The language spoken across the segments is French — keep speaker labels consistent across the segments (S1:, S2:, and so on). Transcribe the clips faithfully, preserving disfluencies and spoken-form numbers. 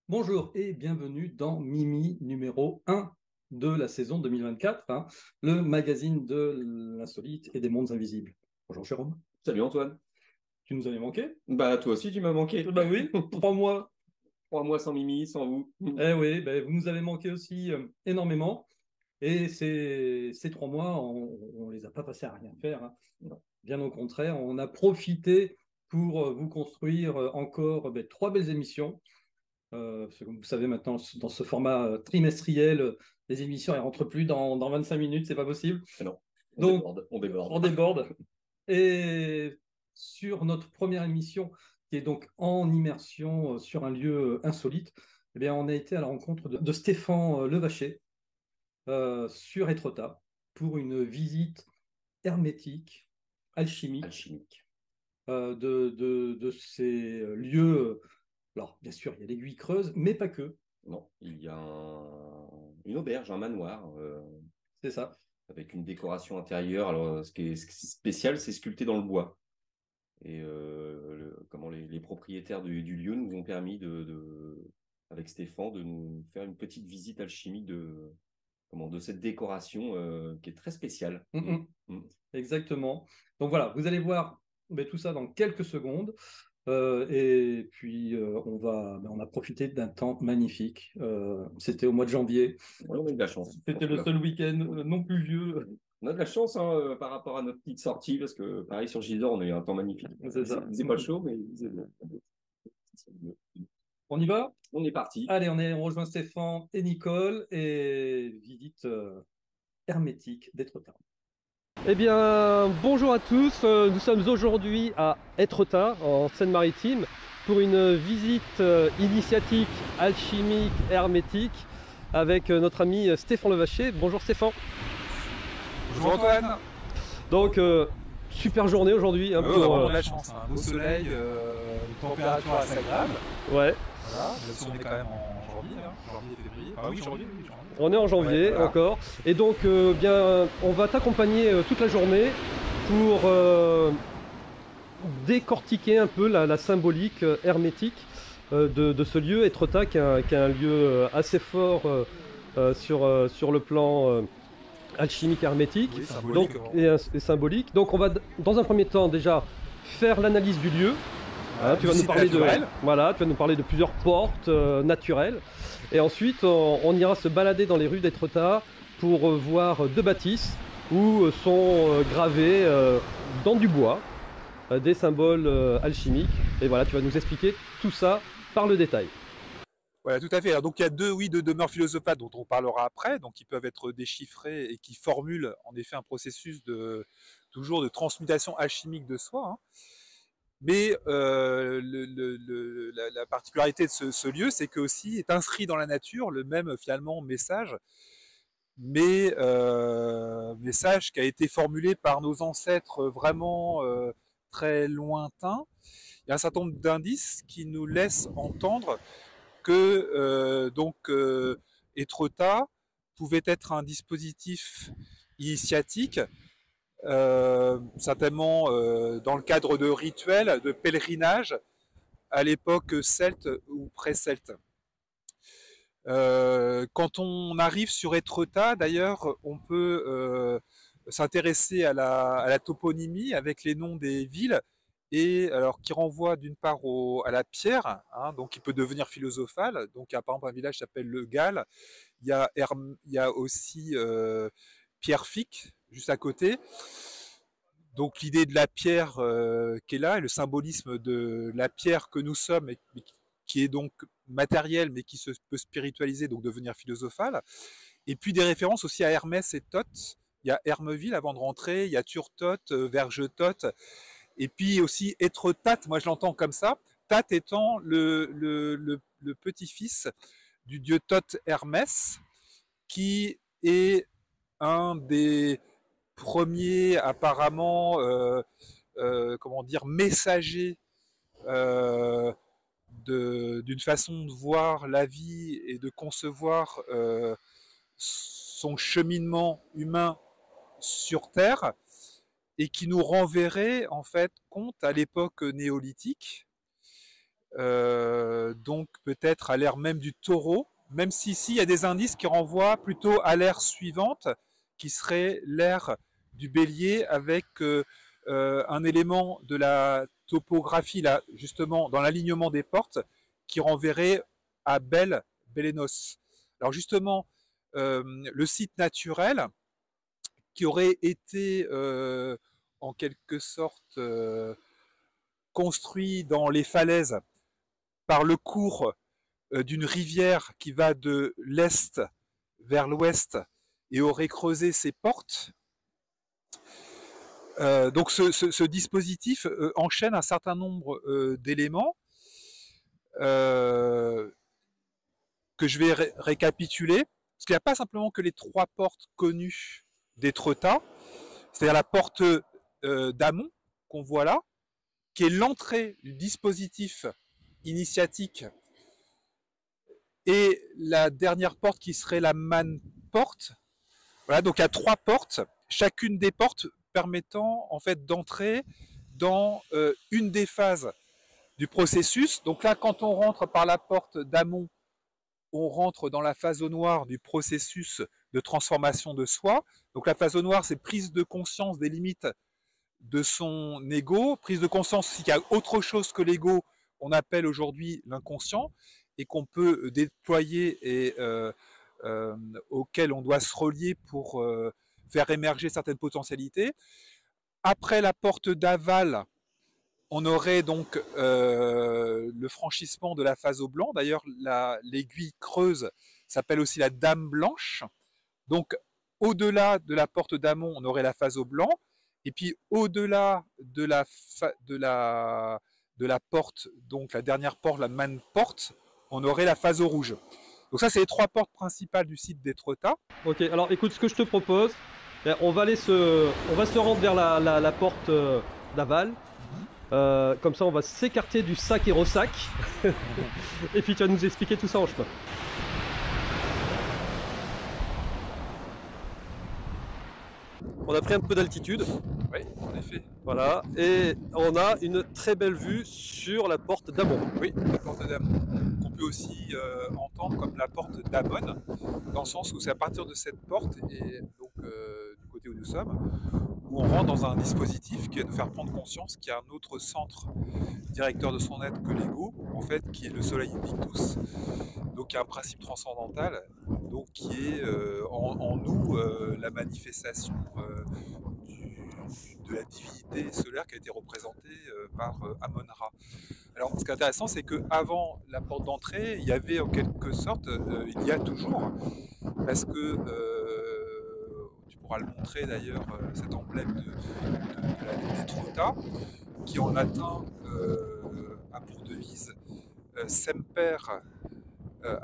S1: Bonjour et bienvenue dans Mimi numéro un de la saison deux mille vingt-quatre, hein, le magazine de l'insolite et des mondes invisibles. Bonjour Jérôme,
S2: Salut Antoine.
S1: tu nous avais manqué?
S2: Bah toi aussi tu m'as manqué.
S1: Bah oui, trois mois.
S2: Trois mois sans Mimi, sans vous.
S1: Eh oui, ben, vous nous avez manqué aussi euh, énormément. Et ces, ces trois mois, on ne les a pas passés à rien faire, hein.
S2: Non.
S1: Bien au contraire, on a profité pour euh, vous construire euh, encore ben, trois belles émissions. Euh, parce que comme vous savez maintenant, dans ce format euh, trimestriel, euh, les émissions ne rentrent plus dans, dans vingt-cinq minutes, c'est pas possible.
S2: Ah non, on
S1: Donc,
S2: déborde, on déborde.
S1: on déborde. Et sur notre première émission, qui est donc en immersion euh, sur un lieu euh, insolite, eh bien, on a été à la rencontre de, de Stéphane euh, Levaché euh, sur Étretat pour une visite hermétique, alchimique
S2: Alchimique.
S1: euh, de, de, de ces lieux. Alors, bien sûr, il y a l'aiguille creuse, mais pas que.
S2: Non, il y a un- une auberge, un manoir, euh,
S1: C'est ça.
S2: avec une décoration intérieure. Alors euh, ce qui est, ce qui est spécial, c'est sculpté dans le bois. Et euh, le- comment les, les propriétaires du, du lieu nous ont permis de, de- avec Stéphane, de nous faire une petite visite alchimique de, comment, de cette décoration euh, qui est très spéciale.
S1: Mm,
S2: Mm.
S1: mm.
S2: Mm.
S1: Exactement. Donc voilà, vous allez voir ben, tout ça dans quelques secondes. Euh, et puis, euh, on va, ben, on a profité d'un temps magnifique. Euh, c'était au mois de janvier.
S2: Ouais, on a eu de la chance. Je
S1: C'était
S2: pense que
S1: le
S2: là,
S1: seul week-end euh, non pluvieux.
S2: on a de la chance hein, euh, par rapport à notre petite sortie, parce que pareil sur Gisors, on a eu un temps magnifique.
S1: C'est
S2: Il
S1: ça.
S2: faisait pas chaud, mais il faisait
S1: On y va?
S2: on est parti.
S1: Allez, on est, on rejoint Stéphane et Nicole et visite euh, hermétique d'Étretat. Eh bien, bonjour à tous. Euh, Nous sommes aujourd'hui à Étretat, en Seine-Maritime, pour une visite euh, initiatique alchimique hermétique avec euh, notre ami Stéphane Levaché. Bonjour Stéphane.
S3: Bonjour Antoine.
S1: Donc, euh, super journée aujourd'hui, hein,
S3: Ouais, on a
S1: pour,
S3: vraiment
S1: euh,
S3: de la chance, hein. Beau soleil, euh, une température assez agréable.
S1: ouais.
S3: Voilà, même si on est quand même en janvier, là. Janvier, février. Ah oui, janvier, oui, janvier.
S1: On est en janvier
S3: Ouais, voilà.
S1: encore. Et donc, euh, bien, on va t'accompagner euh, toute la journée pour euh, décortiquer un peu la, la symbolique euh, hermétique euh, de, de ce lieu, Étretat, qui est un, qui est un lieu euh, assez fort euh, euh, sur, euh, sur le plan euh, alchimique hermétique.
S3: Oui,
S1: Donc,
S3: symbolique.
S1: et, un- et symbolique. Donc, on va d- dans un premier temps déjà faire l'analyse du lieu. Hein, tu vas nous
S3: visite
S1: parler de,
S3: naturelle.
S1: voilà, tu vas nous parler de plusieurs portes euh, naturelles. Et ensuite, on, on ira se balader dans les rues d'Étretat pour euh, voir deux bâtisses où euh, sont euh, gravés euh, dans du bois euh, des symboles euh, alchimiques. Et voilà, tu vas nous expliquer tout ça par le détail.
S3: Voilà, tout à fait. Alors, donc il y a deux, oui, deux demeures philosophales dont on parlera après, donc qui peuvent être déchiffrées et qui formulent en effet un processus de toujours de transmutation alchimique de soi, hein. Mais euh, le, le, le, la, la, particularité de ce, ce lieu, c'est que aussi est inscrit dans la nature le même finalement message, mais euh, message qui a été formulé par nos ancêtres vraiment euh, très lointains. Il y a un certain nombre d'indices qui nous laissent entendre que euh, donc euh, Étretat pouvait être un dispositif initiatique, euh, certainement euh, dans le cadre de rituels, de pèlerinage à l'époque celte ou pré-celte. Euh, quand on arrive sur Étretat, d'ailleurs, on peut euh, s'intéresser à la, à la toponymie avec les noms des villes et alors qui renvoie d'une part au, à la pierre, hein, donc qui peut devenir philosophale. Donc il y a par exemple un village qui s'appelle Le Gall. Il y a, Herm, il y a aussi euh, Pierrefic juste à côté. Donc l'idée de la pierre euh, qui est là, et le symbolisme de la pierre que nous sommes, et, qui est donc matérielle, mais qui se peut spiritualiser, donc devenir philosophale. Et puis des références aussi à Hermès et Thoth. Il y a Hermeville avant de rentrer, il y a Turtot, euh, Vergetoth, et puis aussi Étretat, moi je l'entends comme ça, Tat étant le, le, le, le petit-fils du dieu Thoth Hermès, qui est un des premiers apparemment euh, euh, comment dire messagers euh, d'une façon de voir la vie et de concevoir euh, son cheminement humain sur Terre, et qui nous renverrait en fait compte à l'époque néolithique, euh, donc peut-être à l'ère même du taureau, même si ici il y a des indices qui renvoient plutôt à l'ère suivante, qui serait l'ère du bélier, avec euh, euh, un élément de la topographie, là, justement, dans l'alignement des portes, qui renverrait à Bel, Bélénos. Alors justement, euh, le site naturel, qui aurait été euh, en quelque sorte euh, construit dans les falaises par le cours euh, d'une rivière qui va de l'est vers l'ouest et aurait creusé ses portes. Euh, donc ce, ce, ce dispositif euh, enchaîne un certain nombre euh, d'éléments euh, que je vais ré récapituler, parce qu'il n'y a pas simplement que les trois portes connues d'Étretat, c'est-à-dire la porte euh, d'Amont qu'on voit là, qui est l'entrée du dispositif initiatique, et la dernière porte qui serait la man-porte. Voilà, donc il y a trois portes, chacune des portes permettant en fait d'entrer dans euh, une des phases du processus. Donc là, quand on rentre par la porte d'Amont, on rentre dans la phase au noir du processus de transformation de soi. Donc la phase au noir, c'est prise de conscience des limites de son ego, prise de conscience qu'il y a autre chose que l'ego, on appelle aujourd'hui l'inconscient, et qu'on peut déployer et euh, euh, auquel on doit se relier pour euh, faire émerger certaines potentialités. Après la porte d'aval, on aurait donc euh, le franchissement de la phase au blanc. D'ailleurs, l'aiguille creuse s'appelle aussi la dame blanche. Donc, au-delà de la porte d'Amont, on aurait la phase au blanc. Et puis, au-delà de la, de, la, de la porte, donc la dernière porte, la man porte, on aurait la phase au rouge. Donc ça, c'est les trois portes principales du site d'Étretat.
S1: Ok, alors écoute, ce que je te propose, on va, aller se, on va se rendre vers la, la, la porte d'aval. Euh, comme ça, on va s'écarter du sac et ressac. Et puis, tu vas nous expliquer tout ça en chemin. On a pris un peu d'altitude.
S3: Oui, en effet.
S1: Voilà, et on a une très belle vue sur la porte d'Amont.
S3: Oui, la porte d'Amont, qu'on peut aussi euh, entendre comme la porte d'Amon, dans le sens où c'est à partir de cette porte, et donc euh, du côté où nous sommes, où on rentre dans un dispositif qui va nous faire prendre conscience qu'il y a un autre centre directeur de son être que l'ego, en fait, qui est le Soleil Invictus, donc qui a un principe transcendantal, donc qui est euh, en, en nous euh, la manifestation euh, du, de la divinité solaire qui a été représentée euh, par euh, Amon-Ra. Alors, ce qui est intéressant, c'est qu'avant la porte d'entrée, il y avait en quelque sorte, euh, il y a toujours, parce que euh, tu pourras le montrer d'ailleurs, euh, cet emblème de, de, de la ville d'Étretat, qui en latin euh, a pour devise euh, Semper euh,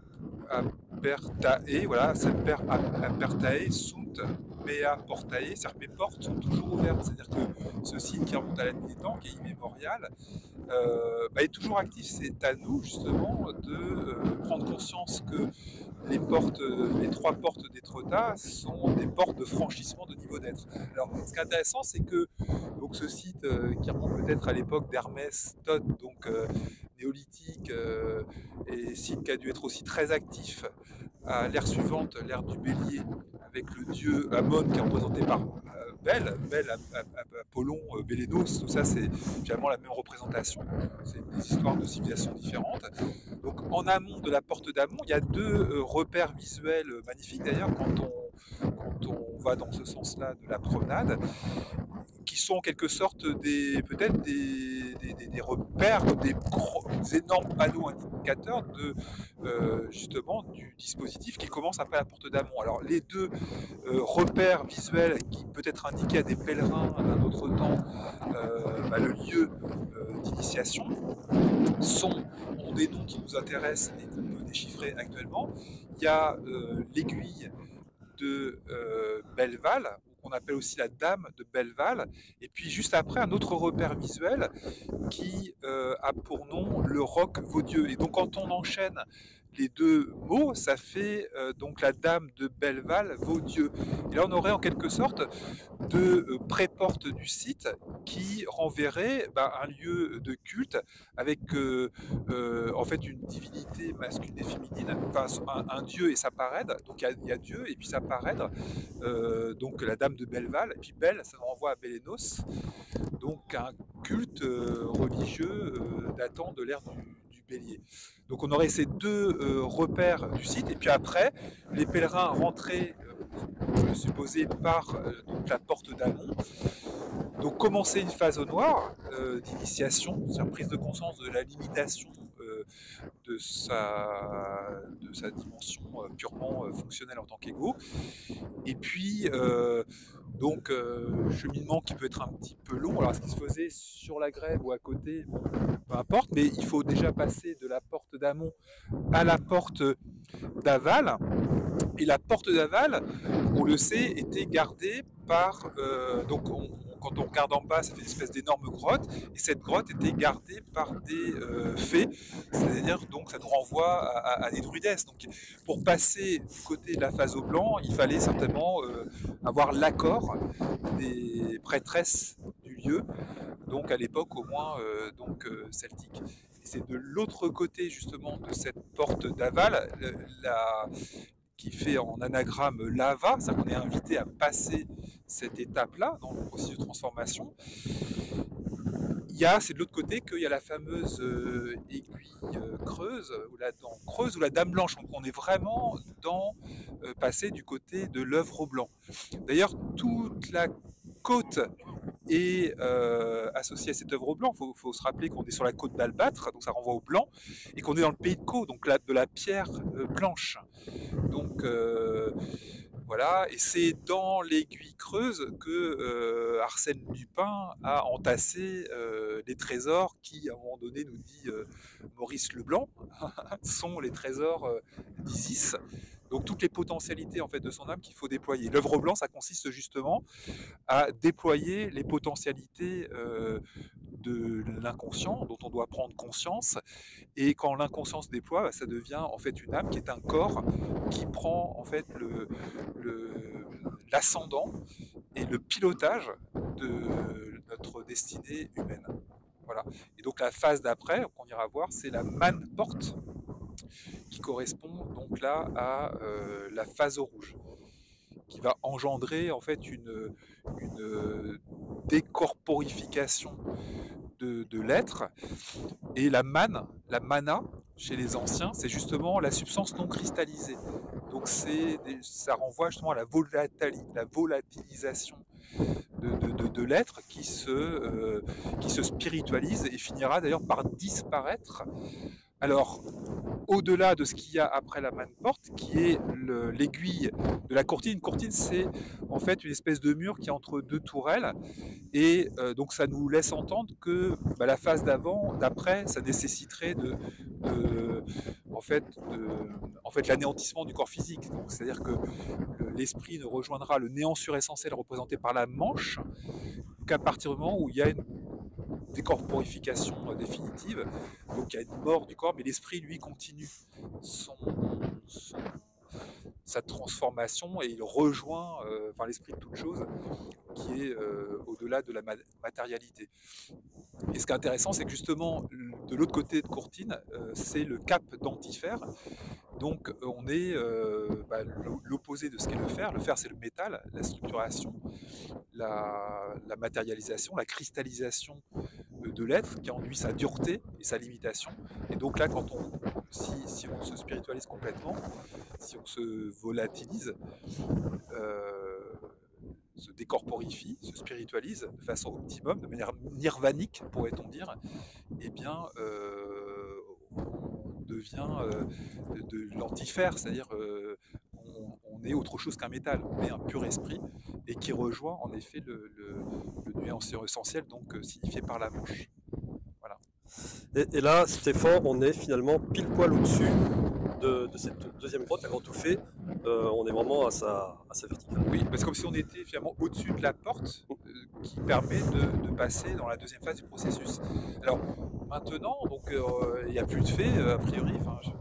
S3: Apertae, voilà, Semper Apertae sunt mea portae, c'est-à-dire que mes portes sont toujours ouvertes, c'est-à-dire que ce site qui remonte à la nuit des temps, qui est immémorial, euh, bah, est toujours actif. C'est à nous justement de euh, prendre conscience que les portes, les trois portes d'Étretat sont des portes de franchissement de niveau d'être. Alors, ce qui est intéressant, c'est que donc, ce site euh, qui remonte peut-être à l'époque d'Hermès Thoth, donc euh, néolithique, euh, et site qui a dû être aussi très actif à l'ère suivante, l'ère du bélier, avec le dieu Amon qui est représenté par euh, Bel, Bel, Apollon, euh, Bélénos, tout ça c'est finalement la même représentation, c'est des histoires de civilisations différentes. Donc en amont de la porte d'Amont, il y a deux euh, repères visuels magnifiques d'ailleurs quand on, quand on va dans ce sens-là de la promenade, qui sont en quelque sorte des peut-être des, des, des, des repères, des, gros, des énormes panneaux indicateurs de euh, justement du dispositif qui commence après la porte d'Amont. Alors les deux euh, repères visuels qui peut-être indiquaient à des pèlerins d'un autre temps euh, bah, le lieu euh, d'initiation sont ont des noms qui nous intéressent et qu'on peut déchiffrer actuellement. Il y a euh, l'aiguille de euh, Belleval, qu'on appelle aussi la dame de Belleval, et puis juste après un autre repère visuel qui euh, a pour nom le roc Vaudieu. Et donc quand on enchaîne les deux mots, ça fait euh, donc la dame de Belleval vaut Dieu. Et là, on aurait en quelque sorte deux euh, pré-portes du site qui renverraient bah, un lieu de culte avec euh, euh, en fait une divinité masculine et féminine, enfin un, un dieu et sa parèdre. Donc il y, y a Dieu et puis sa parèdre, euh, donc la dame de Belleval. Et puis Belle, ça nous renvoie à Bélénos, donc un culte euh, religieux euh, datant de l'ère du Bélier. Donc on aurait ces deux euh, repères du site, et puis après, les pèlerins rentraient, euh, supposés par euh, donc la porte d'Amont, donc commencer une phase au noir euh, d'initiation, c'est-à-dire prise de conscience de la limitation euh, de, sa, de sa dimension euh, purement euh, fonctionnelle en tant qu'ego, et puis euh, donc euh, cheminement qui peut être un petit peu long. Alors ce qui se faisait sur la grève ou à côté, bon, peu importe, mais il faut déjà passer de la porte d'Amont à la porte d'Aval. Et la porte d'Aval, on le sait, était gardée par... Euh, donc on, quand on regarde en bas, ça fait une espèce d'énorme grotte, et cette grotte était gardée par des euh, fées, c'est-à-dire donc ça nous renvoie à, à, à des druidesses. Donc pour passer du côté de la phase au blanc, il fallait certainement euh, avoir l'accord des prêtresses du lieu, donc à l'époque au moins euh, donc euh, celtique. Et c'est de l'autre côté justement de cette porte d'Aval, la qui fait en anagramme lava, c'est-à-dire qu'on est invité à passer cette étape-là dans le processus de transformation. Il y a, c'est de l'autre côté qu'il y a la fameuse euh, aiguille euh, creuse, ou la dent creuse, ou la dame blanche. Donc on est vraiment dans euh, passer du côté de l'œuvre au blanc. D'ailleurs, toute la côte est euh, associée à cette œuvre au blanc. Il faut, faut se rappeler qu'on est sur la côte d'Albâtre, donc ça renvoie au blanc, et qu'on est dans le pays de Caux, donc la, de la pierre euh, blanche. Donc euh, voilà, et c'est dans l'aiguille creuse que euh, Arsène Lupin a entassé euh, les trésors qui, à un moment donné, nous dit euh, Maurice Leblanc, sont les trésors euh, d'Isis. Donc toutes les potentialités en fait de son âme qu'il faut déployer. L'œuvre au blanc, ça consiste justement à déployer les potentialités euh, de l'inconscient dont on doit prendre conscience, et quand l'inconscient se déploie, bah, ça devient en fait une âme qui est un corps qui prend en fait le, le, l'ascendant et le pilotage de notre destinée humaine. Voilà. Et donc la phase d'après qu'on ira voir, c'est la manne porte, qui correspond donc là à euh, la phase au rouge, qui va engendrer en fait une, une décorporification de, de l'être. Et la manne, la mana, chez les anciens, c'est justement la substance non cristallisée. Donc c'est, ça renvoie justement à la, volatili, la volatilisation de, de, de, de l'être qui se, euh, qui se spiritualise et finira d'ailleurs par disparaître. Alors, au-delà de ce qu'il y a après la manne porte, qui est le, l'aiguille de la courtine. Une courtine, c'est en fait une espèce de mur qui est entre deux tourelles, et euh, donc ça nous laisse entendre que bah, la phase d'avant, d'après, ça nécessiterait de, de, en fait, de, en fait, l'anéantissement du corps physique. Donc, c'est-à-dire que l'esprit ne rejoindra le néant suressentiel représenté par la manche qu'à partir du moment où il y a une décorporification définitive, donc il y a une mort du corps, mais l'esprit lui continue son, son, sa transformation, et il rejoint euh, enfin, l'esprit de toute chose qui est euh, au-delà de la matérialité. Et ce qui est intéressant, c'est que justement de l'autre côté de Courtine, euh, c'est le cap d'Antifère. Donc on est euh, bah, l'opposé de ce qu'est le fer. Le fer, c'est le métal, la structuration, la, la matérialisation, la cristallisation de l'être qui enduit sa dureté et sa limitation. Et donc là, quand on, si, si on se spiritualise complètement, si on se volatilise, euh, se décorporifie, se spiritualise de façon optimum, de manière nirvanique, pourrait-on dire, eh bien, euh, on devient euh, de, de l'antifère, c'est-à-dire euh, on, on est autre chose qu'un métal, on est un pur esprit, et qui rejoint en effet le, le, le nuancier essentiel, donc euh, signifié par la manche. Voilà.
S1: Et, et là, Stéphane, on est finalement pile poil au-dessus de, de cette deuxième grotte, la grotte tout fait. Euh, on est vraiment à sa, à sa verticale.
S3: Oui, c'est comme si on était finalement au-dessus de la porte euh, qui permet de, de passer dans la deuxième phase du processus. Alors maintenant, donc il euh, n'y a plus de fées, euh, a priori, enfin, je,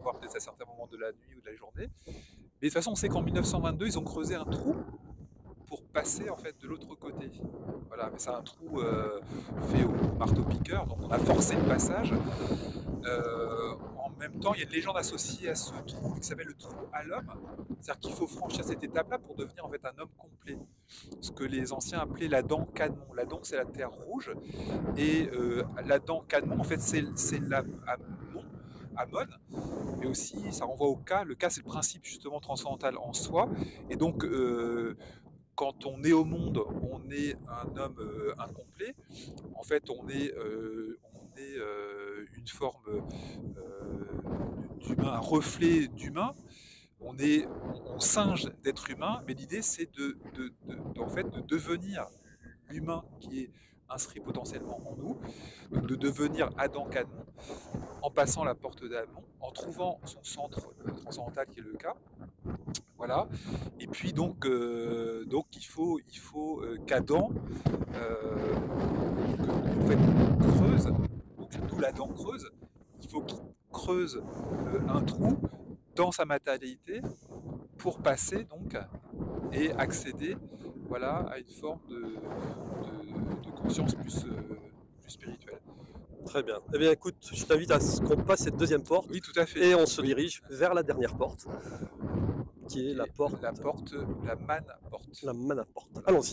S3: voir peut-être à certains moments de la nuit ou de la journée. Mais de toute façon, on sait qu'en mille neuf cent vingt-deux, ils ont creusé un trou pour passer en fait de l'autre côté. Voilà, mais c'est un trou euh, fait au marteau-piqueur, donc on a forcé le passage. Euh, en même temps, il y a une légende associée à ce trou qui s'appelle le trou à l'homme. C'est-à-dire qu'il faut franchir cette étape-là pour devenir en fait un homme complet. Ce que les anciens appelaient la dent Cadmon. La dent, c'est la terre rouge. Et euh, la dent Cadmon, en fait, c'est la Amon, Amon, mais aussi ça renvoie au cas. Le cas, c'est le principe justement transcendantal en soi. Et donc, euh, quand on est au monde, on est un homme euh, incomplet. En fait, on est, euh, on est euh, une forme euh, d'humain, un reflet d'humain. On est, on, on singe d'être humain, mais l'idée c'est de, de, de, de, en fait, de devenir l'humain qui est inscrit potentiellement en nous, donc de devenir Adam Cadmon en passant la porte d'Amon, en trouvant son centre euh, transcendantal qui est le cas. Voilà. Et puis donc, euh, donc il faut, il faut euh, qu'Adam euh, en fait, creuse, donc d'où la dent creuse, il faut qu'il creuse euh, un trou dans sa matérialité pour passer donc et accéder voilà, à une forme de, de, de conscience plus, euh, plus spirituelle.
S1: Très bien. Eh bien écoute, je t'invite à ce qu'on passe cette deuxième porte.
S3: Oui, tout à fait.
S1: Et on se dirige vers la dernière porte, qui est la porte...
S3: La porte, la man-porte.
S1: La man-porte. Allons-y.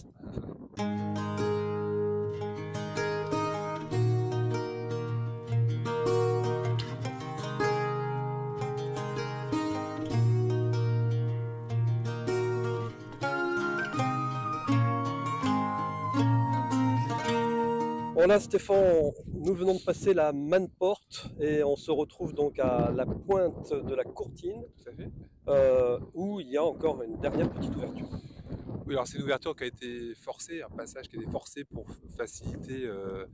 S1: Voilà Stéphane, nous venons de passer la man-porte et on se retrouve donc à la pointe de la courtine,
S3: Tout à fait.
S1: Euh, où il y a encore une dernière petite ouverture.
S3: Oui, alors c'est une ouverture qui a été forcée, un passage qui a été forcé pour faciliter euh,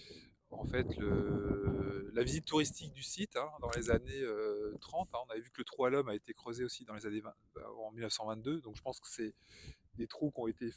S3: en fait le, la visite touristique du site hein, dans les années euh, trente. Hein. On avait vu que le trou à l'homme a été creusé aussi dans les années vingt, en mille neuf cent vingt-deux, donc je pense que c'est des trous qui ont été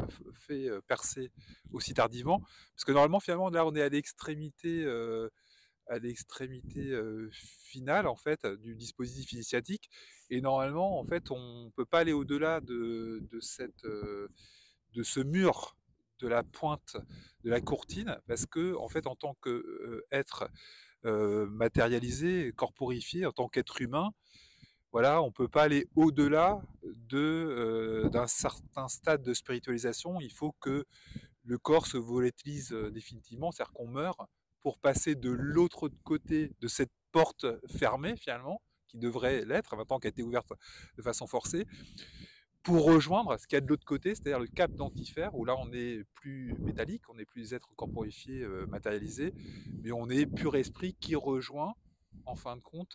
S3: fait euh, percer aussi tardivement, parce que normalement finalement là on est à l'extrémité euh, à l'extrémité euh, finale en fait du dispositif initiatique, et normalement en fait on peut pas aller au-delà de, de cette euh, de ce mur de la pointe de la courtine, parce que en fait en tant qu'être euh, euh, matérialisé, corporifié, en tant qu'être humain, voilà, on ne peut pas aller au-delà de, euh, d'un certain stade de spiritualisation. Il faut que le corps se volatilise euh, définitivement, c'est-à-dire qu'on meurt pour passer de l'autre côté de cette porte fermée, finalement, qui devrait l'être, maintenant qu'elle a été ouverte de façon forcée, pour rejoindre ce qu'il y a de l'autre côté, c'est-à-dire le cap d'Antifère, où là on est plus métallique, on n'est plus être corporifié, euh, matérialisé, mais on est pur esprit qui rejoint, en fin de compte,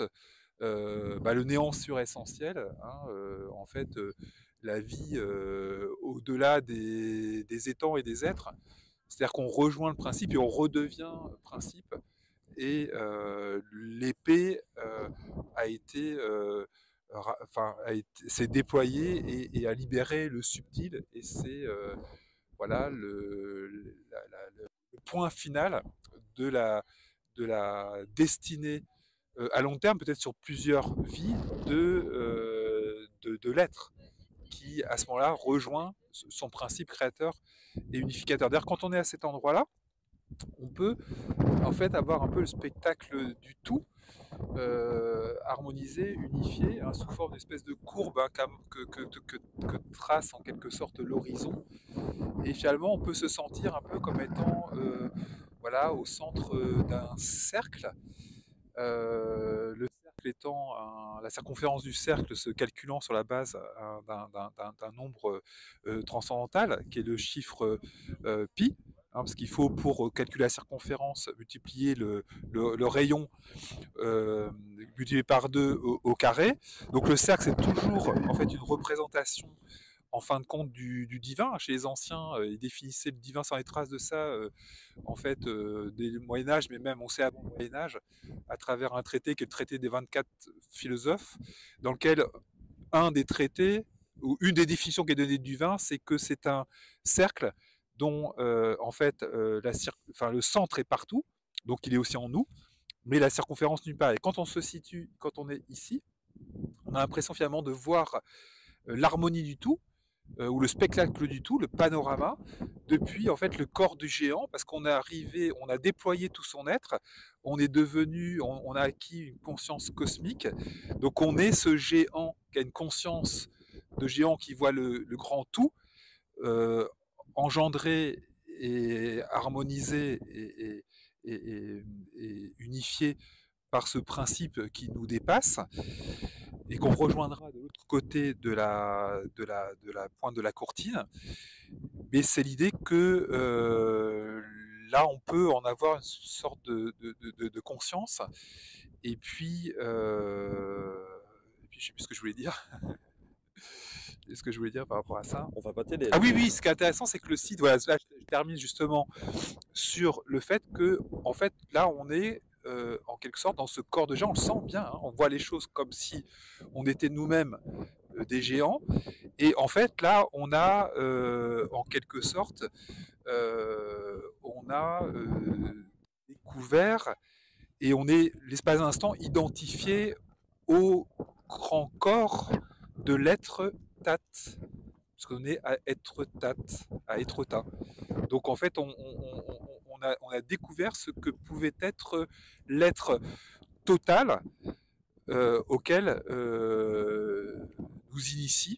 S3: Euh, bah, le néant suressentiel, hein, euh, en fait, euh, la vie euh, au-delà des, des étangs et des êtres. C'est-à-dire qu'on rejoint le principe et on redevient principe. Et euh, l'épée euh, a été, euh, enfin, s'est déployée et, et a libéré le subtil. Et c'est euh, voilà le, la, la, le point final de la, de la destinée euh, à long terme, peut-être sur plusieurs vies, de, euh, de, de l'être, qui à ce moment-là rejoint son principe créateur et unificateur. D'ailleurs, quand on est à cet endroit-là, on peut en fait avoir un peu le spectacle du tout, euh, harmonisé, unifié, hein, sous forme d'espèce de courbe hein, que, que, que, que trace en quelque sorte l'horizon. Et finalement, on peut se sentir un peu comme étant euh, voilà, au centre d'un cercle. Euh, le cercle étant un, la circonférence du cercle se calculant sur la base d'un nombre euh, transcendantal qui est le chiffre euh, pi, hein, parce qu'il faut pour calculer la circonférence multiplier le, le, le rayon euh, multiplié par deux au, au carré. Donc le cercle c'est toujours en fait une représentation en fin de compte du, du divin. Chez les anciens, euh, ils définissaient le divin sans les traces de ça, euh, en fait, euh, dès le Moyen-Âge, mais même on sait avant le Moyen-Âge, à travers un traité qui est le traité des vingt-quatre philosophes, dans lequel un des traités, ou une des définitions qui est donnée du divin, c'est que c'est un cercle dont, euh, en fait, euh, la cir- enfin, le centre est partout, donc il est aussi en nous, mais la circonférence nulle part. Et quand on se situe, quand on est ici, on a l'impression finalement de voir euh, l'harmonie du tout, euh, ou le spectacle du tout, le panorama, depuis en fait le corps du géant, parce qu'on est arrivé, on a déployé tout son être, on est devenu, on, on a acquis une conscience cosmique, donc on est ce géant qui a une conscience de géant qui voit le, le grand tout, euh, engendré et harmonisé et, et, et, et, et unifié par ce principe qui nous dépasse et qu'on rejoindra de l'autre côté de la, de, la, de la pointe de la courtine. Mais c'est l'idée que euh, là, on peut en avoir une sorte de, de, de, de conscience. Et puis, euh, et puis, je ne sais plus ce que je voulais dire. Ce que je voulais dire par rapport à ça.
S1: On va pas t'aider.
S3: Ah oui, oui, ce qui est intéressant, c'est que le site, voilà, là, je termine justement sur le fait que, en fait, là, on est euh, en quelque sorte dans ce corps de géant, on le sent bien, hein, on voit les choses comme si on était nous-mêmes euh, des géants, et en fait, là, on a, euh, en quelque sorte, euh, on a euh, découvert, et on est, l'espace d'un instant, identifié au grand corps de l'être Tat, parce qu'on est à être Tat, à être Ta. Donc en fait, on, on, on, a, on a découvert ce que pouvait être l'être total euh, auquel euh, nous initie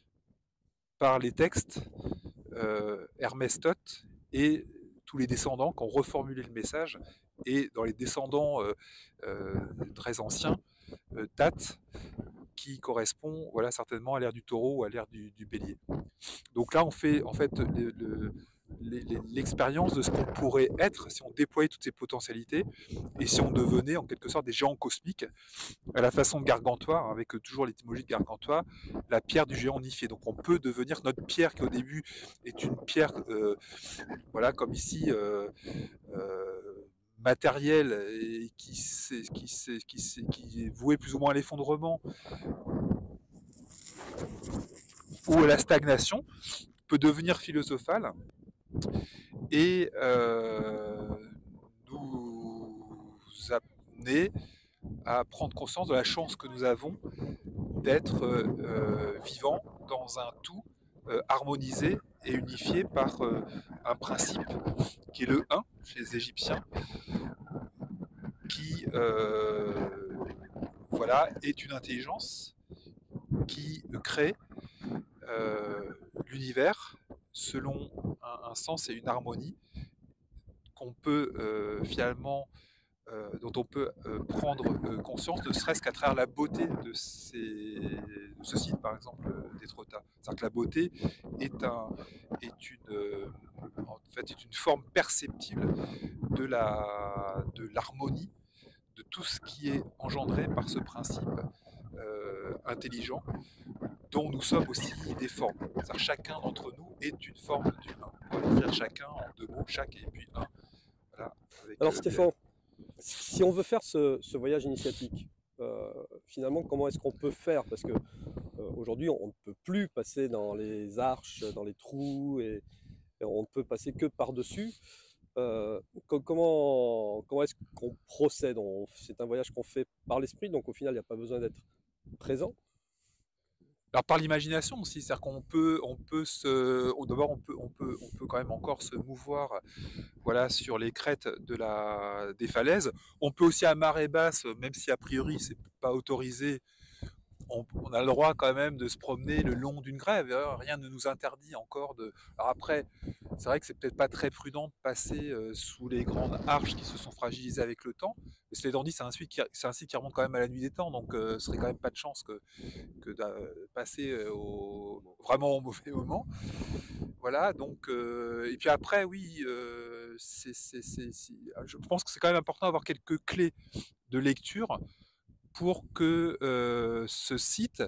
S3: par les textes euh, Hermès Tot et tous les descendants qui ont reformulé le message, et dans les descendants euh, euh, très anciens, euh, Tat, qui correspond voilà, certainement à l'ère du taureau ou à l'ère du, du bélier. Donc là, on fait en fait le, le, l'expérience de ce qu'on pourrait être si on déployait toutes ces potentialités et si on devenait en quelque sorte des géants cosmiques à la façon de Gargantua, avec toujours l'étymologie de Gargantua, la pierre du géant unifié. Donc on peut devenir notre pierre qui au début est une pierre, euh, voilà, comme ici, euh, euh, matérielle et qui, qui, qui, qui est vouée plus ou moins à l'effondrement ou à la stagnation, peut devenir philosophale et euh, nous amener à prendre conscience de la chance que nous avons d'être euh, vivants dans un tout euh, harmonisé et unifié par euh, un principe qui est le un chez les Égyptiens, qui euh, voilà, est une intelligence qui crée euh, l'univers selon un, un sens et une harmonie qu'on peut euh, finalement Euh, dont on peut euh, prendre euh, conscience, ne serait-ce qu'à travers la beauté de, ces, de ce site, par exemple, euh, d'Étretat. C'est-à-dire que la beauté est, un, est, une, euh, en fait, est une forme perceptible de la, de l'harmonie, de tout ce qui est engendré par ce principe euh, intelligent, dont nous sommes aussi des formes. C'est-à-dire que chacun d'entre nous est une forme du un. On pourrait dire chacun en deux mots, chaque et puis un. Voilà, avec,
S1: Alors
S3: euh,
S1: Stéphane, si on veut faire ce, ce voyage initiatique, euh, finalement, comment est-ce qu'on peut faire? Parce que euh, aujourd'hui, on ne peut plus passer dans les arches, dans les trous, et, et on ne peut passer que par-dessus. Euh, co comment comment est-ce qu'on procède? C'est un voyage qu'on fait par l'esprit, donc au final, il n'y a pas besoin d'être présent.
S3: Alors par l'imagination aussi, c'est-à-dire qu'on peut, on peut se, d'abord on peut, on peut, on peut quand même encore se mouvoir, voilà, sur les crêtes de la, des falaises. On peut aussi à marée basse, même si a priori c'est pas autorisé, on, on a le droit quand même de se promener le long d'une grève. Rien ne nous interdit encore de. Alors après, c'est vrai que c'est peut-être pas très prudent de passer euh, sous les grandes arches qui se sont fragilisées avec le temps. Mais cela étant dit, c'est un site qui, c'est un site qui remonte quand même à la nuit des temps, donc euh, ce serait quand même pas de chance que, que de passer au, vraiment au mauvais moment. Voilà, donc euh, et puis après, oui, euh, c'est, c'est, c'est, c'est, je pense que c'est quand même important d'avoir quelques clés de lecture pour que euh, ce site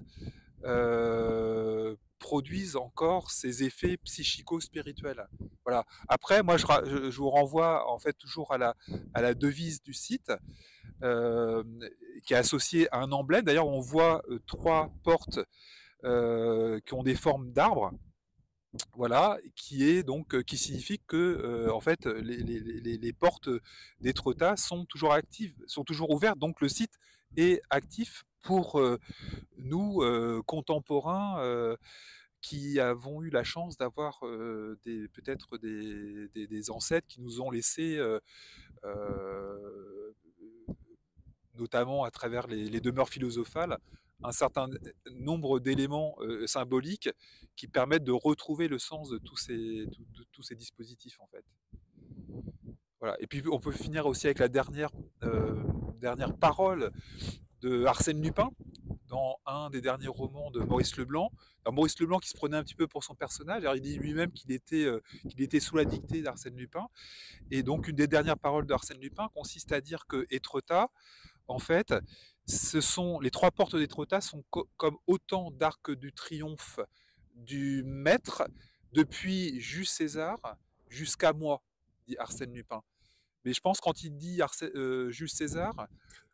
S3: euh, produise encore ses effets psychico-spirituels. Voilà. Après, moi, je, je, je vous renvoie en fait toujours à la, à la devise du site, euh, qui est associée à un emblème. D'ailleurs, on voit euh, trois portes euh, qui ont des formes d'arbres. Voilà, qui est donc qui signifie que euh, en fait les, les, les, les portes d'Étretat sont toujours actives, sont toujours ouvertes, donc le site est actif pour euh, nous euh, contemporains euh, qui avons eu la chance d'avoir euh, des peut-être des, des, des ancêtres qui nous ont laissé euh, euh, notamment à travers les, les demeures philosophales, un certain nombre d'éléments euh, symboliques qui permettent de retrouver le sens de tous ces, de, de tous ces dispositifs en fait. Voilà. Et puis on peut finir aussi avec la dernière, euh, dernière parole de Arsène Lupin dans un des derniers romans de Maurice Leblanc. Alors, Maurice Leblanc qui se prenait un petit peu pour son personnage, alors il dit lui-même qu'il était, euh, qu'il était sous la dictée d'Arsène Lupin. Et donc une des dernières paroles d'Arsène Lupin consiste à dire que Étretat, en fait, ce sont les trois portes d'Étretat sont co comme autant d'arcs du triomphe du maître depuis Jules César jusqu'à moi, dit Arsène Lupin. Mais je pense quand il dit Arsène, euh, Jules César,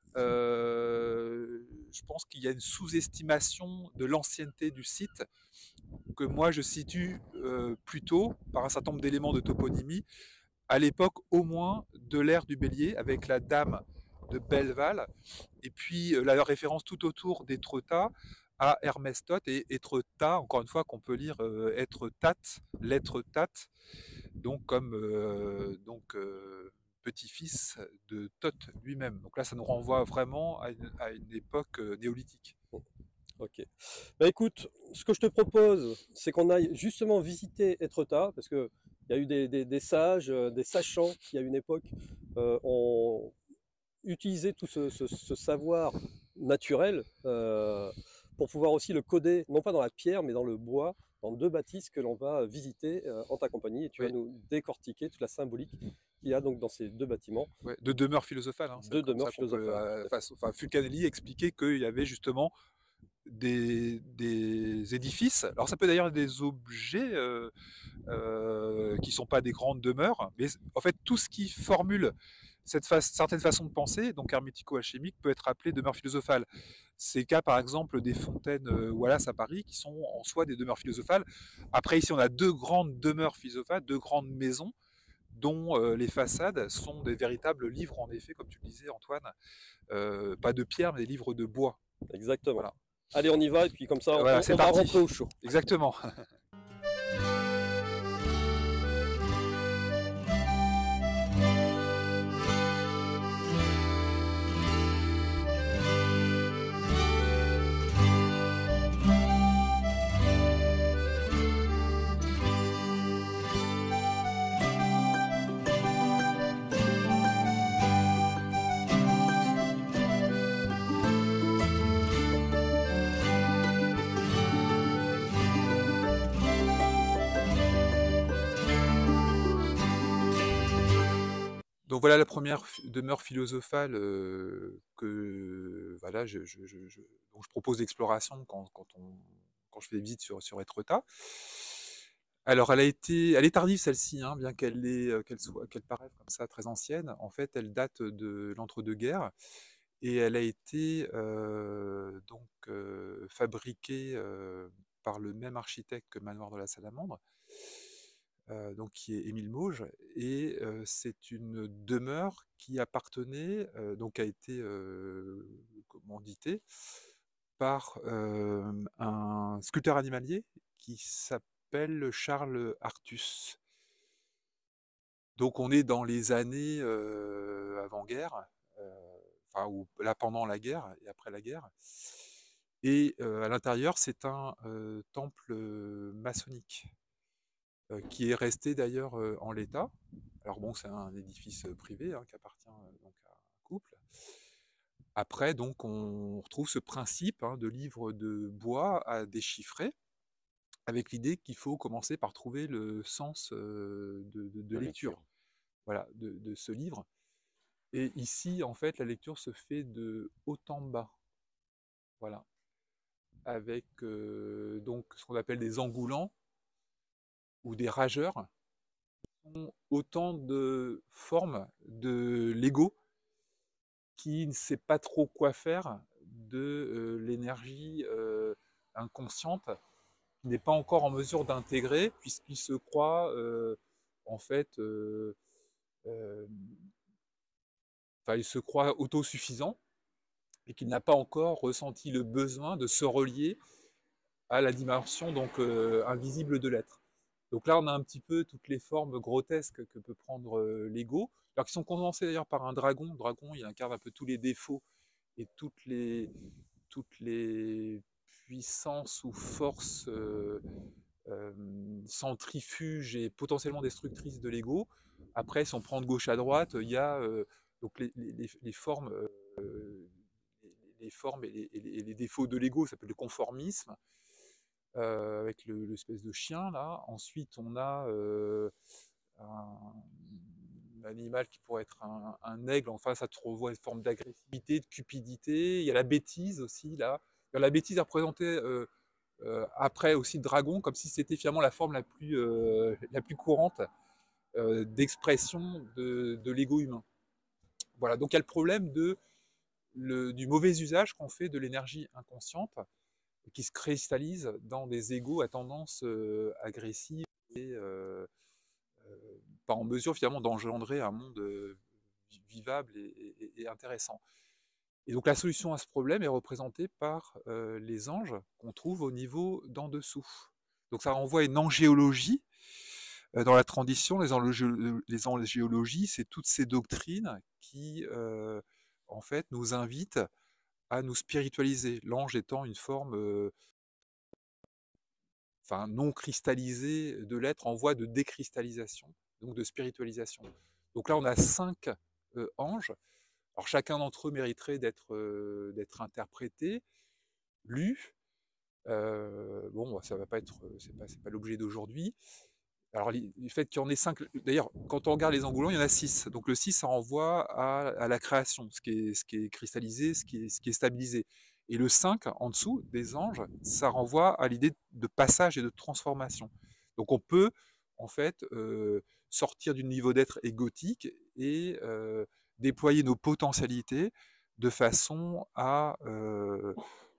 S3: euh, je pense qu'il y a une sous-estimation de l'ancienneté du site que moi je situe euh, plutôt par un certain nombre d'éléments de toponymie à l'époque au moins de l'ère du Bélier avec la dame de Belleval et puis euh, la référence tout autour d'Étretat à Hermès Tot et Étretat, encore une fois qu'on peut lire euh, être tat, lettre tat, donc comme euh, donc euh, petit-fils de Tot lui-même. Donc là, ça nous renvoie vraiment à une, à une époque euh, néolithique.
S1: Ok. Bah écoute, ce que je te propose, c'est qu'on aille justement visiter Étretat, parce qu'il y a eu des, des, des sages, euh, des sachants qui à une époque euh, ont utilisé tout ce, ce, ce savoir naturel euh, pour pouvoir aussi le coder, non pas dans la pierre, mais dans le bois, dans deux bâtisses que l'on va visiter euh, en ta compagnie, et tu
S3: Oui.
S1: vas nous décortiquer toute la symbolique qu'il y a donc dans ces deux bâtiments.
S3: Ouais, de demeure philosophale. Hein,
S1: de demeure philosophale.
S3: Peut, euh, enfin, Fulcanelli expliquait qu'il y avait justement des, des édifices. Alors ça peut d'ailleurs être des objets euh, euh, qui ne sont pas des grandes demeures, mais en fait tout ce qui formule cette fa certaine façon de penser, donc hermético-alchimique, peut être appelé demeure philosophale. C'est le cas par exemple des fontaines euh, Wallace à Paris, qui sont en soi des demeures philosophales. Après ici on a deux grandes demeures philosophales, deux grandes maisons, dont euh, les façades sont des véritables livres, en effet, comme tu le disais Antoine, euh, pas de pierre, mais des livres de bois.
S1: Exactement.
S3: Voilà.
S1: Allez, on y va, et puis comme ça, on,
S3: voilà,
S1: on va rentrer au chaud.
S3: Exactement. Donc voilà la première demeure philosophale euh, que voilà, je, je, je, je, dont je propose l'exploration quand, quand, on, quand je fais des visites sur, sur Étretat. Alors elle a été, elle est tardive celle-ci, hein, bien qu'elle est, qu'elle soit, qu'elle paraisse comme ça très ancienne. En fait, elle date de l'entre-deux-guerres et elle a été euh, donc euh, fabriquée euh, par le même architecte que Manoir de la Salamandre. Euh, donc qui est Émile Mauges, et euh, c'est une demeure qui appartenait, euh, donc a été euh, commanditée par euh, un sculpteur animalier qui s'appelle Charles Artus. Donc on est dans les années euh, avant-guerre, euh, enfin ou là pendant la guerre et après la guerre. Et euh, à l'intérieur, c'est un euh, temple maçonnique. Euh, qui est resté d'ailleurs euh, en l'état. Alors bon, c'est un édifice euh, privé hein, qui appartient euh, donc à un couple. Après, donc, on retrouve ce principe hein, de livre de bois à déchiffrer, avec l'idée qu'il faut commencer par trouver le sens euh, de, de, de lecture, lecture. Voilà, de, de ce livre. Et ici, en fait, la lecture se fait de haut en bas. Voilà. Avec euh, donc ce qu'on appelle des engoulants ou des rageurs, ont autant de formes de l'ego qui ne sait pas trop quoi faire de euh, l'énergie euh, inconsciente n'est pas encore en mesure d'intégrer, puisqu'il se croit euh, en fait, euh, euh, enfin, il se croit autosuffisant et qu'il n'a pas encore ressenti le besoin de se relier à la dimension donc euh, invisible de l'être. Donc là, on a un petit peu toutes les formes grotesques que peut prendre euh, l'ego, alors qui sont condensées d'ailleurs par un dragon. Le dragon, il incarne un peu tous les défauts et toutes les, toutes les puissances ou forces euh, euh, centrifuges et potentiellement destructrices de l'ego. Après, si on prend de gauche à droite, il y a euh, donc les, les, les formes, euh, les formes et les, et les, et les défauts de l'ego, ça s'appelle le conformisme, euh, avec le- l'espèce de chien là. Ensuite, on a euh, un, un animal qui pourrait être un, un aigle. Enfin, ça te renvoie une forme d'agressivité, de cupidité. Il y a la bêtise aussi là. La bêtise est représentée euh, euh, après aussi le dragon, comme si c'était finalement la forme la plus, euh, la plus courante euh, d'expression de, de l'ego humain. Voilà, donc il y a le problème de, le, du mauvais usage qu'on fait de l'énergie inconsciente qui se cristallise dans des égos à tendance euh, agressive et euh, euh, pas en mesure finalement d'engendrer un monde euh, vivable et, et, et intéressant. Et donc la solution à ce problème est représentée par euh, les anges qu'on trouve au niveau d'en dessous. Donc ça renvoie à une angéologie. Euh, dans la tradition, les, angé- les angéologies, c'est toutes ces doctrines qui, euh, en fait, nous invitent à nous spiritualiser. L'ange étant une forme euh, enfin, non cristallisée de l'être en voie de décristallisation, donc de spiritualisation. Donc là, on a cinq euh, anges. Alors chacun d'entre eux mériterait d'être euh, d'être interprété, lu. Euh, bon, ça va pas être, c'est pas, c'est pas l'objet d'aujourd'hui. Alors, le fait qu'il y en ait cinq, d'ailleurs, quand on regarde les engoulants, il y en a six. Donc, le six, ça renvoie à, à la création, ce qui, est, ce qui est cristallisé, ce qui est, ce qui est stabilisé. Et le cinq, en dessous, des anges, ça renvoie à l'idée de passage et de transformation. Donc, on peut, en fait, euh, sortir du niveau d'être égotique et euh, déployer nos potentialités de façon à euh,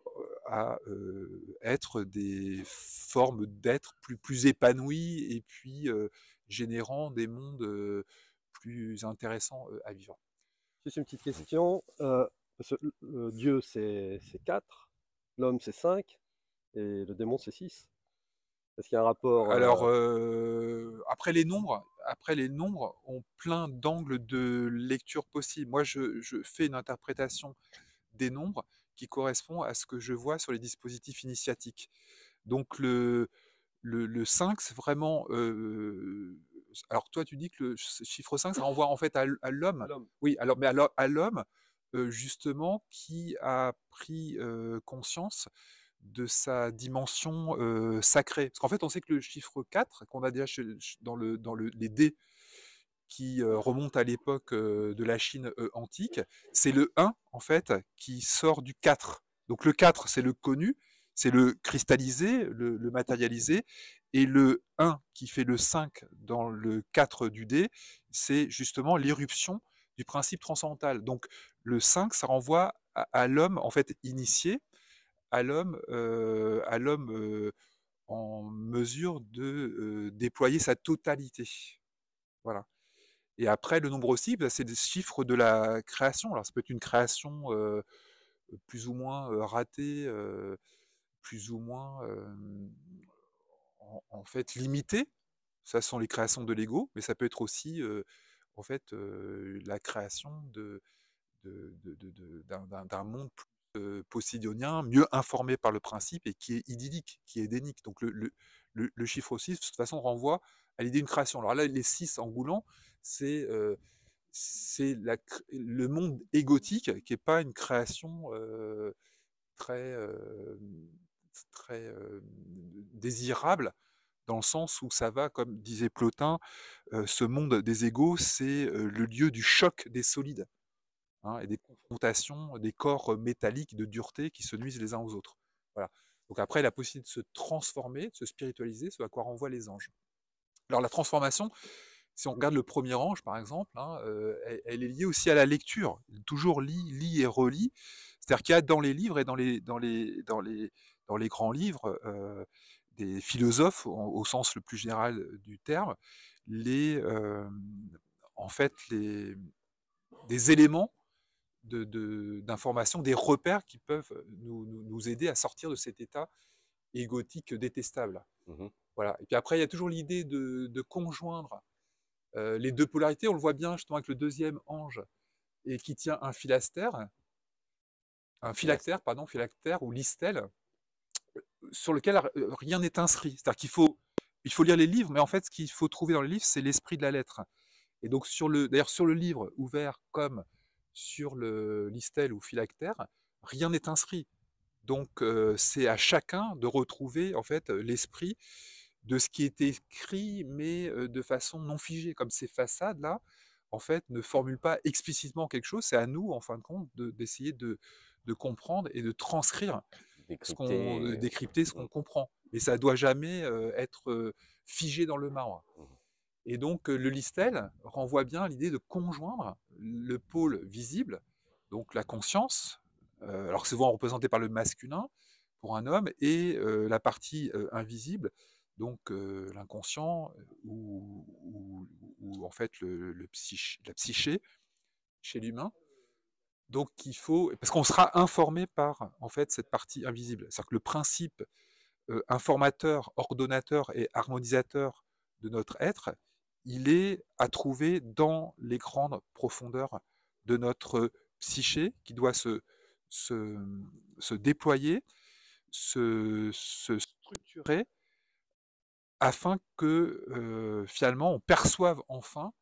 S3: à euh, être des formes d'être plus, plus épanouies et puis euh, générant des mondes euh, plus intéressants euh, à vivre.
S1: Juste une petite question. Euh, parce que le Dieu, c'est quatre, l'homme, c'est cinq, et le démon, c'est six. Est-ce qu'il y a un rapport
S3: Alors,
S1: euh,
S3: euh, après les nombres, après les nombres ont plein d'angles de lecture possibles. Moi, je, je fais une interprétation des nombres qui correspond à ce que je vois sur les dispositifs initiatiques. Donc, le, le, le cinq, c'est vraiment. Euh, alors, toi, tu dis que le chiffre cinq, ça renvoie en fait à, à l'homme.
S1: à l'homme?
S3: Oui, alors, mais alors, à l'homme, euh, justement, qui a pris euh, conscience de sa dimension euh, sacrée. Parce qu'en fait, on sait que le chiffre quatre, qu'on a déjà chez- dans, le, dans le, les dés qui euh, remontent à l'époque euh, de la Chine euh, antique, c'est le un, en fait, qui sort du quatre. Donc le quatre, c'est le connu, c'est le cristallisé, le, le matérialisé, et le un qui fait le cinq dans le quatre du dé, c'est justement l'irruption du principe transcendantal. Donc le cinq, ça renvoie à, à l'homme, en fait, initié, à l'homme euh, à l'homme euh, en mesure de euh, déployer sa totalité. Voilà. Et après, le nombre aussi, bah, c'est des chiffres de la création. Alors, ça peut être une création euh, plus ou moins euh, ratée, euh, plus ou moins euh, en, en fait limitée. Ça sont les créations de l'ego, mais ça peut être aussi euh, en fait euh, la création de, de, de, de, de, d'un, d'un, d'un monde plus euh, posidionien, mieux informé par le principe et qui est idyllique, qui est édénique. Donc le, le, le, le chiffre six, de toute façon, renvoie à l'idée d'une création. Alors là, les six engoulants, c'est euh, c'est la, le monde égotique qui n'est pas une création euh, très, euh, très euh, désirable, dans le sens où ça va, comme disait Plotin, euh, ce monde des égos, c'est euh, le lieu du choc des solides, hein, et des confrontations, des corps métalliques de dureté qui se nuisent les uns aux autres. Voilà. Donc après, la possibilité de se transformer, de se spiritualiser, ce à quoi renvoient les anges. Alors la transformation, si on regarde le premier ange, par exemple, hein, euh, elle, elle, est liée aussi à la lecture. Toujours lit, lit et relit. C'est-à-dire qu'il y a dans les livres et dans les, dans les, dans les, dans les grands livres euh, des philosophes, au, au sens le plus général du terme, les, euh, en fait, les, des éléments de, de, d'information, des repères qui peuvent nous, nous, nous aider à sortir de cet état égotique détestable.
S2: Mmh.
S3: Voilà. Et puis après, il y a toujours l'idée de, de conjoindre euh, les deux polarités. On le voit bien justement avec le deuxième ange et qui tient un philastère, un phylactère, pardon, phylactère ou listel, sur lequel rien n'est inscrit. C'est-à-dire qu'il faut, il faut lire les livres, mais en fait, ce qu'il faut trouver dans les livres, c'est l'esprit de la lettre. Et donc, sur le, d'ailleurs, sur le livre ouvert comme sur le listel ou phylactère, rien n'est inscrit. Donc, euh, c'est à chacun de retrouver en fait l'esprit de ce qui est écrit, mais euh, de façon non figée, comme ces façades-là, en fait, ne formulent pas explicitement quelque chose. C'est à nous, en fin de compte, de, d'essayer de, de comprendre et de transcrire ce qu'on,
S2: Décrypter.
S3: décrypter ce qu'on comprend. Et ça ne doit jamais euh, être euh, figé dans le marbre.
S2: Mmh.
S3: Et donc, euh, le listel renvoie bien à l'idée de conjoindre le pôle visible, donc la conscience, euh, alors souvent représenté par le masculin pour un homme, et euh, la partie euh, invisible, donc euh, l'inconscient ou, ou, ou, en fait le, le psych, la psyché chez l'humain. Donc il faut, parce qu'on sera informé par en fait cette partie invisible. C'est-à-dire que le principe euh, informateur, ordonnateur et harmonisateur de notre être, il est à trouver dans les grandes profondeurs de notre psyché qui doit se, se, se déployer, se, se structurer afin que euh, finalement on perçoive enfin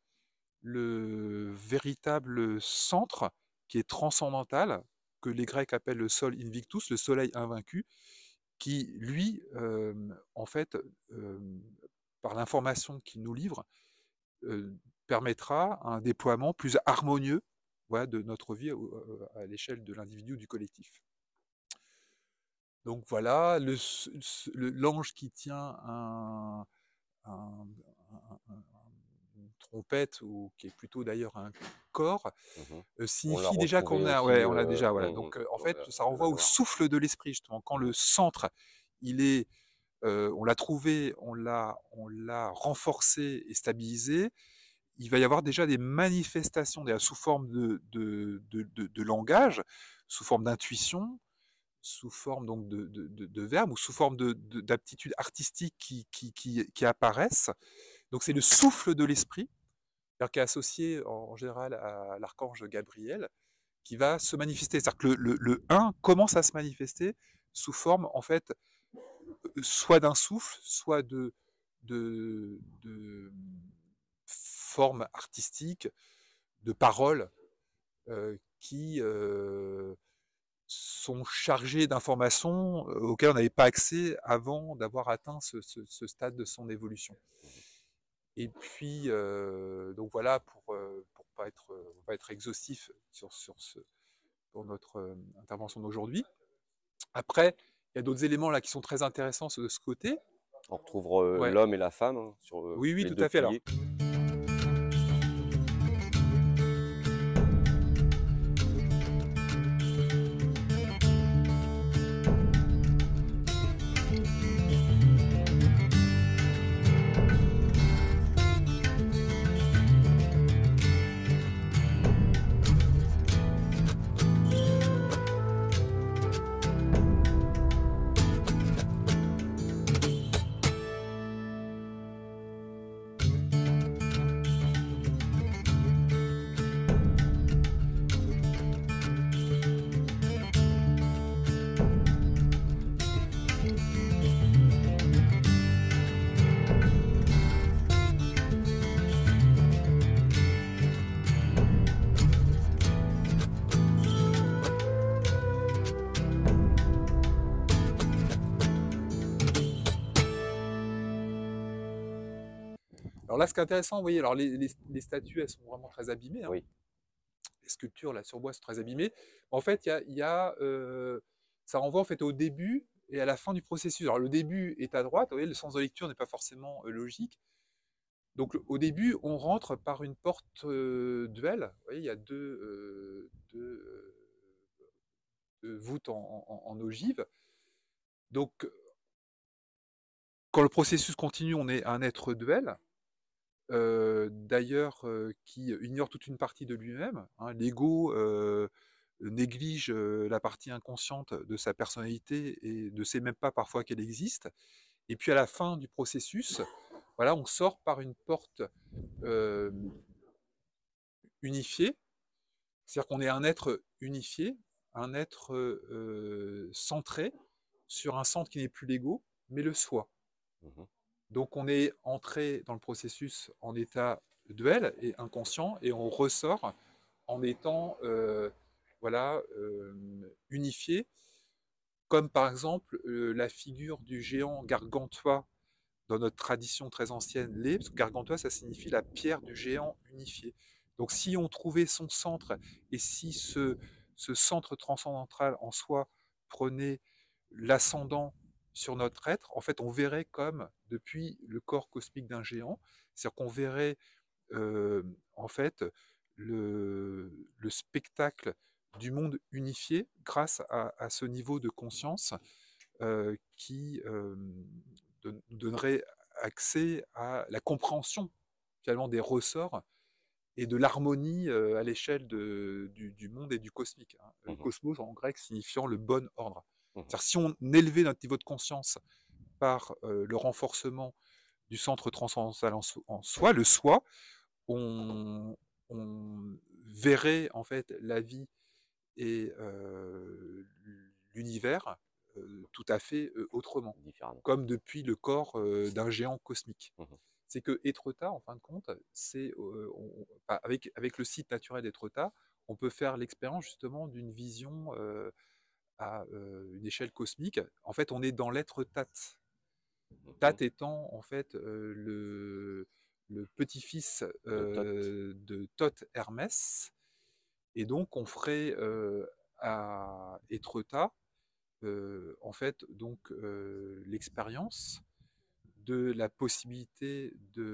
S3: le véritable centre qui est transcendantal, que les Grecs appellent le sol invictus, le soleil invaincu, qui, lui, euh, en fait, euh, par l'information qu'il nous livre, euh, permettra un déploiement plus harmonieux, voilà, de notre vie euh, à l'échelle de l'individu ou du collectif. Donc voilà, le, le, l'ange qui tient un, un, un, un, une trompette, ou qui est plutôt d'ailleurs un corps,
S2: Mmh.
S3: euh,
S2: On l'a
S3: signifie déjà
S2: retrouvé
S3: qu'on a,
S2: aussi.
S3: ouais, on l'a
S2: Euh,
S3: déjà, voilà.
S2: on,
S3: Donc euh, en
S2: on
S3: fait,
S2: va,
S3: ça
S2: on va
S3: renvoie
S2: le
S3: au
S2: voir.
S3: souffle de l'esprit justement. Quand le centre, il est, euh, on l'a trouvé, on l'a, on l'a renforcé et stabilisé, il va y avoir déjà des manifestations déjà sous forme de, de, de, de, de langage, sous forme d'intuition, sous forme donc de, de, de, de verbes ou sous forme de, de, d'aptitudes artistiques qui, qui, qui, qui apparaissent. Donc c'est le souffle de l'esprit, qui est associé en, en général à l'archange Gabriel, qui va se manifester. C'est-à-dire que le, le, le un commence à se manifester sous forme, en fait, soit d'un souffle, soit de, de, de formes artistiques, de paroles euh, qui euh, sont chargées d'informations euh, auxquelles on n'avait pas accès avant d'avoir atteint ce, ce, ce stade de son évolution. Et puis, euh, donc voilà, pour euh, pour pas être, euh, pas être exhaustif sur, sur ce, pour notre euh, intervention d'aujourd'hui. Après, il y a d'autres éléments là qui sont très intéressants de ce côté.
S2: On retrouve euh,
S3: Ouais.
S2: l'homme et la femme, hein, sur euh,
S3: Oui, oui,
S2: les
S3: tout
S2: deux
S3: à fait. Alors,
S2: piliers.
S3: alors là, ce qui est intéressant, vous voyez, alors les, les, les statues, elles sont vraiment très abîmées. Hein.
S2: Oui.
S3: Les sculptures là sur bois sont très abîmées. En fait, il y a, y a euh, ça renvoie en fait au début et à la fin du processus. Alors le début est à droite, vous voyez, le sens de lecture n'est pas forcément euh, logique. Donc au début, on rentre par une porte euh, duel. Vous voyez, il y a deux, euh, deux, euh, deux voûtes en, en, en ogive. Donc Quand le processus continue, on est un être duel, euh, d'ailleurs euh, qui ignore toute une partie de lui-même. Hein. L'ego euh, néglige euh, la partie inconsciente de sa personnalité et ne sait même pas parfois qu'elle existe. Et puis à la fin du processus, voilà, on sort par une porte euh, unifiée, c'est-à-dire qu'on est un être unifié, un être euh, centré sur un centre qui n'est plus l'ego, mais le soi.
S2: Mhm.
S3: Donc on est entré dans le processus en état duel et inconscient, et on ressort en étant euh, voilà, euh, unifié, comme par exemple euh, la figure du géant Gargantua dans notre tradition très ancienne l'est, parce que Gargantua, ça signifie la pierre du géant unifié. Donc si on trouvait son centre, et si ce, ce centre transcendantal en soi prenait l'ascendant sur notre être, en fait, on verrait comme, depuis le corps cosmique d'un géant, c'est-à-dire qu'on verrait, euh, en fait, le, le spectacle du monde unifié grâce à, à ce niveau de conscience euh, qui euh, don- nous donnerait accès à la compréhension finalement des ressorts et de l'harmonie euh, à l'échelle de- du, du monde et du cosmique. Hein. Le
S2: Mhm.
S3: cosmos en grec signifiant le bon ordre.
S2: Mhm.
S3: C'est-à-dire si on élevait notre niveau de conscience par euh, le renforcement du centre transcendantal en, so- en soi, le soi, on, on verrait en fait la vie et euh, l'univers euh, tout à fait euh, autrement,
S2: Différemment.
S3: comme depuis le corps euh, d'un géant cosmique.
S2: Mhm.
S3: C'est que Étretat, en fin de compte, c'est euh, on- bah, avec, avec le site naturel d'Étretat, on peut faire l'expérience justement d'une vision euh, à euh, une échelle cosmique. En fait, on est dans l'être Tat. Tat
S2: Mhm.
S3: étant en fait euh, le, le petit-fils
S2: De Thoth.
S3: euh, de Thoth Hermès, et donc on ferait euh, à Étretat euh, en fait donc euh, l'expérience de la possibilité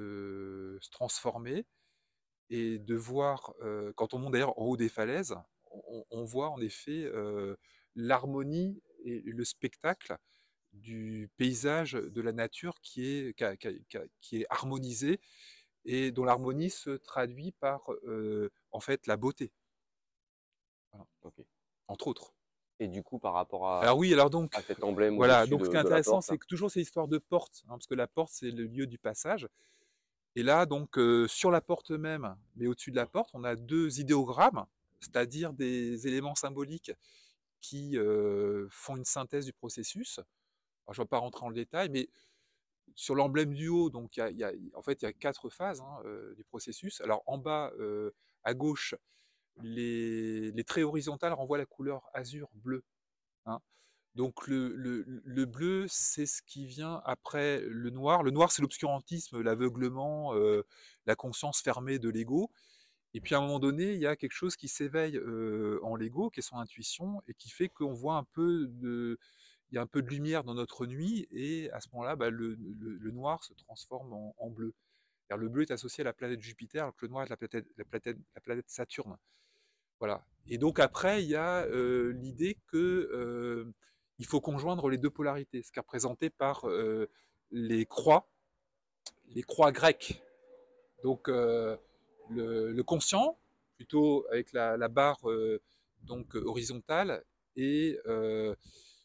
S3: de se transformer et de voir, euh, quand on monte d'ailleurs en haut des falaises, on, on voit en effet euh, l'harmonie et le spectacle du paysage de la nature qui est, qui a- qui a- qui a- qui est harmonisé et dont l'harmonie se traduit par euh, en fait la beauté, voilà,
S2: Ok.
S3: entre autres.
S2: Et du coup, par rapport à,
S3: Alors oui, alors donc,
S2: à cet emblème
S3: voilà,
S2: au-dessus
S3: donc ce qui
S2: de,
S3: est
S2: de la
S3: intéressant,
S2: porte,
S3: c'est que toujours ces histoires de porte, hein, parce que la porte, c'est le lieu du passage. Et là, donc, euh, sur la porte même, mais au-dessus de la porte, on a deux idéogrammes, c'est-à-dire des éléments symboliques qui euh, font une synthèse du processus. Alors, je ne vais pas rentrer en détail, mais sur l'emblème du haut, donc, il y a, il y a- en fait, il y a quatre phases hein, euh, du processus. Alors, en bas, euh, à gauche, les, les traits horizontaux renvoient la couleur azur bleu. Hein. Donc le, le, le bleu, c'est ce qui vient après le noir. Le noir, c'est l'obscurantisme, l'aveuglement, euh, la conscience fermée de l'ego. Et puis à un moment donné, il y a quelque chose qui s'éveille euh, en l'ego, qui est son intuition, et qui fait qu'on voit un peu de, il y a un peu de lumière dans notre nuit, et à ce moment-là, bah, le, le, le noir se transforme en, en bleu. Alors, le bleu est associé à la planète Jupiter, alors que le noir est la planète, la planète, la planète Saturne. Voilà. Et donc après, il y a euh, l'idée que euh, il faut conjoindre les deux polarités, ce qui est représenté par euh, les croix, les croix grecques. Donc euh, le, le conscient, plutôt avec la, la barre euh, donc horizontale, et euh,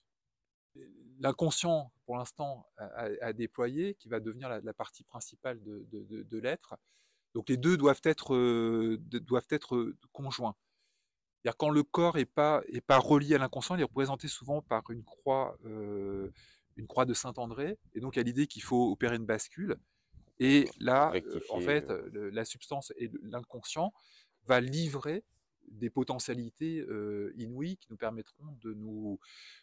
S3: l'inconscient, pour l'instant, à, à, à déployer, qui va devenir la, la partie principale de, de, de, de l'être. Donc les deux doivent être, euh, de, doivent être conjoints. C'est-à-dire quand le corps n'est pas, est pas relié à l'inconscient, il est représenté souvent par une croix, euh, une croix de Saint-André. Et donc, il y a l'idée qu'il faut opérer une bascule. Et
S2: pour
S3: là, euh, en
S2: rectifier.
S3: fait,
S2: euh,
S3: le- la substance et le- l'inconscient va livrer des potentialités euh, inouïes qui nous permettront de nous,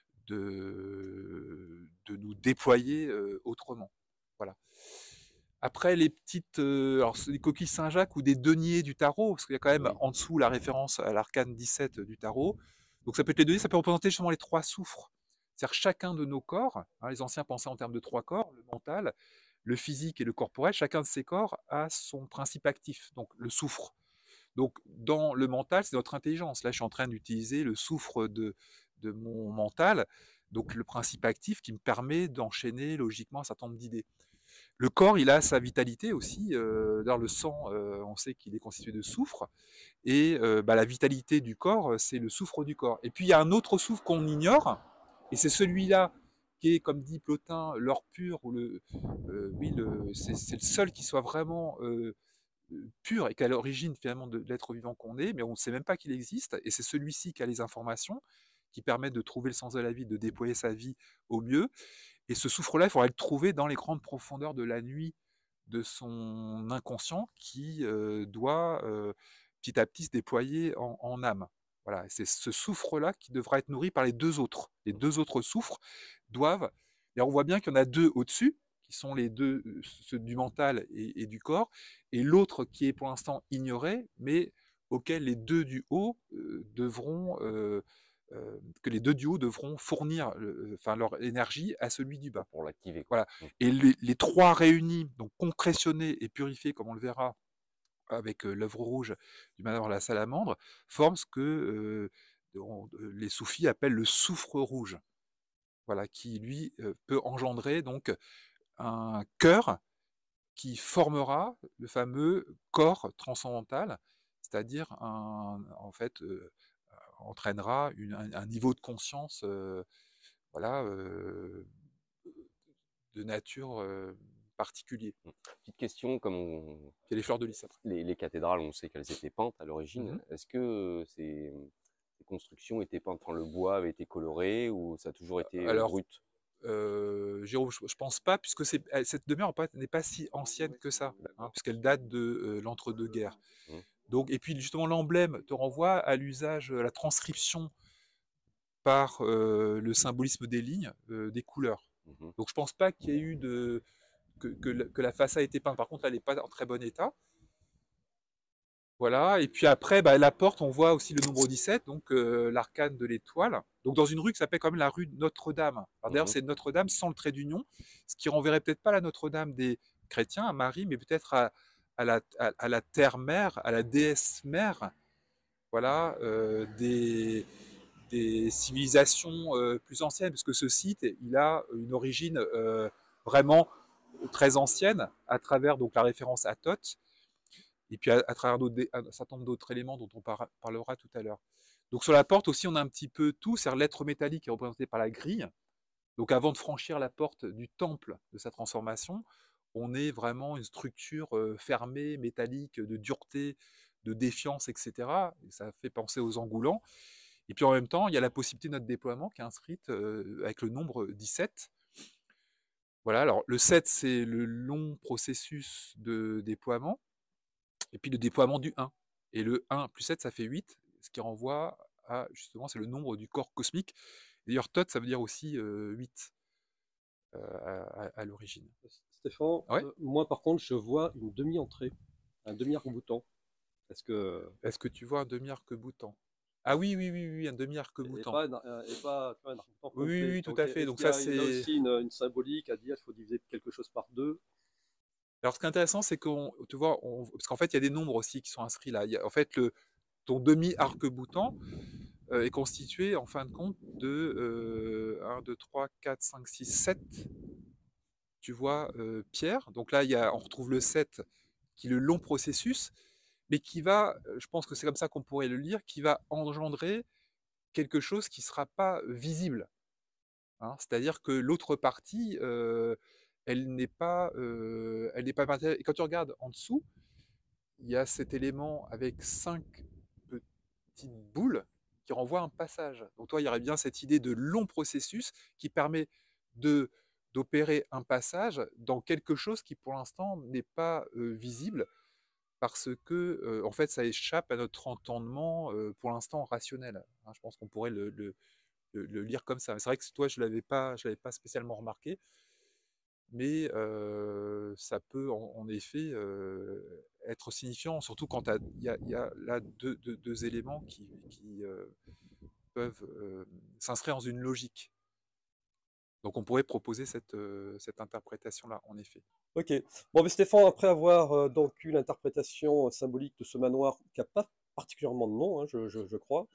S3: de, de nous déployer euh, autrement. Voilà. Après, les petites, euh, alors c'est des coquilles Saint-Jacques ou des deniers du tarot, parce qu'il y a quand même
S2: Oui.
S3: en dessous la référence à l'arcane dix-sept du tarot. Donc ça peut être les deniers, ça peut représenter justement les trois soufres. C'est-à-dire chacun de nos corps, hein, les anciens pensaient en termes de trois corps, le mental, le physique et le corporel, chacun de ces corps a son principe actif, donc le soufre. Donc dans le mental, c'est notre intelligence. Là, je suis en train d'utiliser le soufre de, de mon mental. donc le principe actif qui me permet d'enchaîner logiquement un certain nombre d'idées. Le corps, il a sa vitalité aussi. Euh, dans le sang, euh, on sait qu'il est constitué de soufre. Et euh, bah, la vitalité du corps, c'est le soufre du corps. Et puis il y a un autre soufre qu'on ignore, et c'est celui-là qui est, comme dit Plotin, l'or pur, ou le, euh, oui, le, c'est, c'est le seul qui soit vraiment euh, pur et qu'à l'origine finalement de l'être vivant qu'on est, mais on ne sait même pas qu'il existe. Et c'est celui-ci qui a les informations qui permettent de trouver le sens de la vie, de déployer sa vie au mieux. Et ce soufre-là, il faudra le trouver dans les grandes profondeurs de la nuit de son inconscient qui euh, doit euh, petit à petit se déployer en, en âme. Voilà, c'est ce soufre-là qui devra être nourri par les deux autres. Les deux autres soufres doivent. Et on voit bien qu'il y en a deux au-dessus, qui sont les deux, ceux du mental et, et du corps, et l'autre qui est pour l'instant ignoré, mais auquel les deux du haut euh, devront euh, euh, que les deux du haut devront fournir euh, enfin, leur énergie à celui du bas.
S2: Pour l'activer.
S3: Voilà. Et les, les trois réunis, donc concrétionnés et purifiés, comme on le verra avec euh, l'œuvre rouge du manoir La Salamandre, forment ce que euh, on, les soufis appellent le soufre rouge. Voilà, qui lui euh, peut engendrer donc un cœur qui formera le fameux corps transcendantal, c'est-à-dire un, en fait, euh, entraînera une, un, un niveau de conscience euh, voilà, euh, de nature euh, particulier.
S2: Petite question, comme on...
S3: Il y a les fleurs de lys après.
S2: Les, les cathédrales, on sait qu'elles étaient peintes à l'origine.
S3: Mm-hmm.
S2: Est-ce que ces, ces constructions étaient peintes, enfin, le bois avait été coloré ou ça a toujours été
S3: Alors,
S2: brut?
S3: Euh, Jérôme, je, je pense pas, puisque c'est, cette demeure n'est pas si ancienne que ça, hein, puisqu'elle date de euh, l'entre-deux-guerres.
S2: Mmh.
S3: Donc, et puis justement, l'emblème te renvoie à l'usage, à la transcription par euh, le symbolisme des lignes, euh, des couleurs.
S2: Mmh.
S3: Donc, je pense pas qu'il y ait eu de que, que, la, que la façade a été peinte. Par contre, elle n'est pas en très bon état. Voilà, et puis après, bah, la porte, on voit aussi le numéro dix-sept, donc euh, l'arcane de l'étoile. Donc dans une rue qui s'appelle quand même la rue Notre-Dame. D'ailleurs, mmh. c'est Notre-Dame sans le trait d'union, ce qui renverrait peut-être pas la Notre-Dame des chrétiens, à Marie, mais peut-être à, à, la, à, à la terre-mère, à la déesse-mère, voilà, euh, des, des civilisations euh, plus anciennes, parce que ce site, il a une origine euh, vraiment très ancienne, à travers donc la référence à Thoth, et puis à, à travers un certain nombre d'autres éléments dont on par, parlera tout à l'heure. Donc sur la porte aussi, on a un petit peu tout, c'est-à-dire l'être métallique qui est représenté par la grille. Donc avant de franchir la porte du temple de sa transformation, on est vraiment une structure euh, fermée, métallique, de dureté, de défiance, et cetera. Et ça fait penser aux engoulants. Et puis en même temps, il y a la possibilité de notre déploiement qui est inscrite euh, avec le nombre dix-sept. Voilà, alors le sept, c'est le long processus de déploiement. Et puis le déploiement du un. Et le un plus sept, ça fait huit, ce qui renvoie à, justement, c'est le nombre du corps cosmique. D'ailleurs, Thoth, ça veut dire aussi euh, huit euh, à, à, à l'origine.
S1: Stéphane, ouais. euh, moi par contre, je vois une demi-entrée, un demi-arc-boutant. Est-ce que...
S3: Est-ce que tu vois un demi-arc-boutant? Ah oui, oui, oui, oui, un demi-arc-boutant.
S1: Et pas, un, et pas tu vois, un arc-boutant complet.
S3: Oui, oui, tout
S1: donc,
S3: à fait. Donc ça, c'est...
S1: Il y a aussi une, une symbolique à dire qu'il faut diviser quelque chose par deux.
S3: Alors, ce qui est intéressant, c'est qu'on, tu vois, on, parce qu'en fait, il y a des nombres aussi qui sont inscrits là. Il y a, en fait, le, ton demi-arc-boutant euh, est constitué, en fin de compte, de euh, un, deux, trois, quatre, cinq, six, sept, tu vois, euh, pierres. Donc là, il y a, on retrouve le sept, qui est le long processus, mais qui va, je pense que c'est comme ça qu'on pourrait le lire, qui va engendrer quelque chose qui ne sera pas visible. Hein, c'est-à-dire que l'autre partie, euh, elle n'est pas, euh, elle n'est pas matérielle. Et quand tu regardes en dessous, il y a cet élément avec cinq petites boules qui renvoient un passage. Donc toi, il y aurait bien cette idée de long processus qui permet de d'opérer un passage dans quelque chose qui pour l'instant n'est pas euh, visible parce que euh, en fait ça échappe à notre entendement euh, pour l'instant rationnel. Hein, je pense qu'on pourrait le, le, le, le lire comme ça. C'est vrai que toi je l'avais pas, je l'avais pas spécialement remarqué. Mais euh, ça peut en, en effet euh, être signifiant, surtout quand il y, y a là deux, deux, deux éléments qui, qui euh, peuvent euh, s'inscrire dans une logique. Donc on pourrait proposer cette, euh, cette interprétation-là, en effet.
S1: Ok. Bon, mais Stéphane, après avoir euh, donc eu l'interprétation symbolique de ce manoir qui n'a pas particulièrement de nom, hein, je, je, je crois,
S3: oui.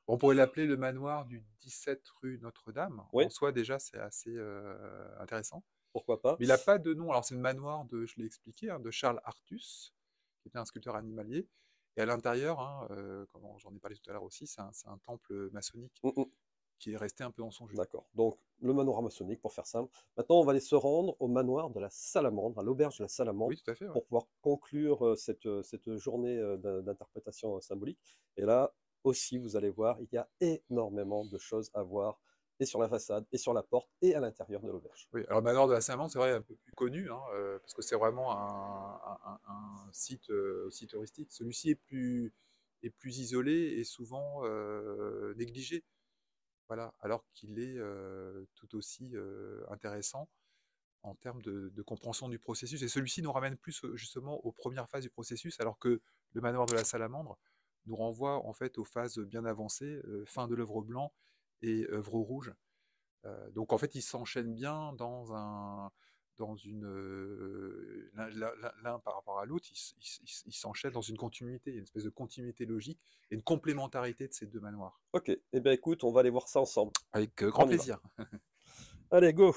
S3: On pourrait l'appeler le manoir du dix-sept rue Notre-Dame.
S1: Oui,
S3: En soi, déjà, c'est assez euh, intéressant.
S1: pourquoi pas.
S3: Mais il n'a pas de nom. Alors, c'est le manoir de, je l'ai expliqué, hein, de Charles Artus, qui était un sculpteur animalier. Et à l'intérieur, hein, euh, comme j'en ai parlé tout à l'heure aussi, c'est un, c'est un temple maçonnique
S1: Mm, mm.
S3: qui est resté un peu dans son jus.
S1: D'accord. Donc, le manoir maçonnique, pour faire simple. Maintenant, on va aller se rendre au manoir de la Salamandre, à l'auberge de la Salamandre,
S3: Oui, tout à fait. Ouais.
S1: pour pouvoir conclure euh, cette, euh, cette journée euh, d'in- d'interprétation euh, symbolique. Et là aussi, vous allez voir, il y a énormément de choses à voir, et sur la façade, et sur la porte, et à l'intérieur de l'auberge.
S3: Oui, alors le manoir de la Salamandre, c'est vrai, un peu plus connu, hein, euh, parce que c'est vraiment un, un- un- un site euh, aussi touristique. Celui-ci est plus, est plus isolé et souvent euh, négligé, voilà, alors qu'il est euh, tout aussi euh, intéressant en termes de, de compréhension du processus. Et celui-ci nous ramène plus euh, justement aux premières phases du processus, alors que le manoir de la Salamandre nous renvoie en fait aux phases bien avancées, euh, fin de l'œuvre blanc et œuvre rouge. Euh, donc en fait, ils s'enchaînent bien dans un, dans une, euh, l'un, l'un- l'un par rapport à l'autre, ils, ils- ils- ils s'enchaînent dans une continuité, il y a une espèce de continuité logique et une complémentarité de ces deux manoirs.
S1: Ok, eh bien écoute, on va aller voir ça ensemble.
S3: Avec euh, grand
S1: On y va.
S3: plaisir.
S1: Allez, go!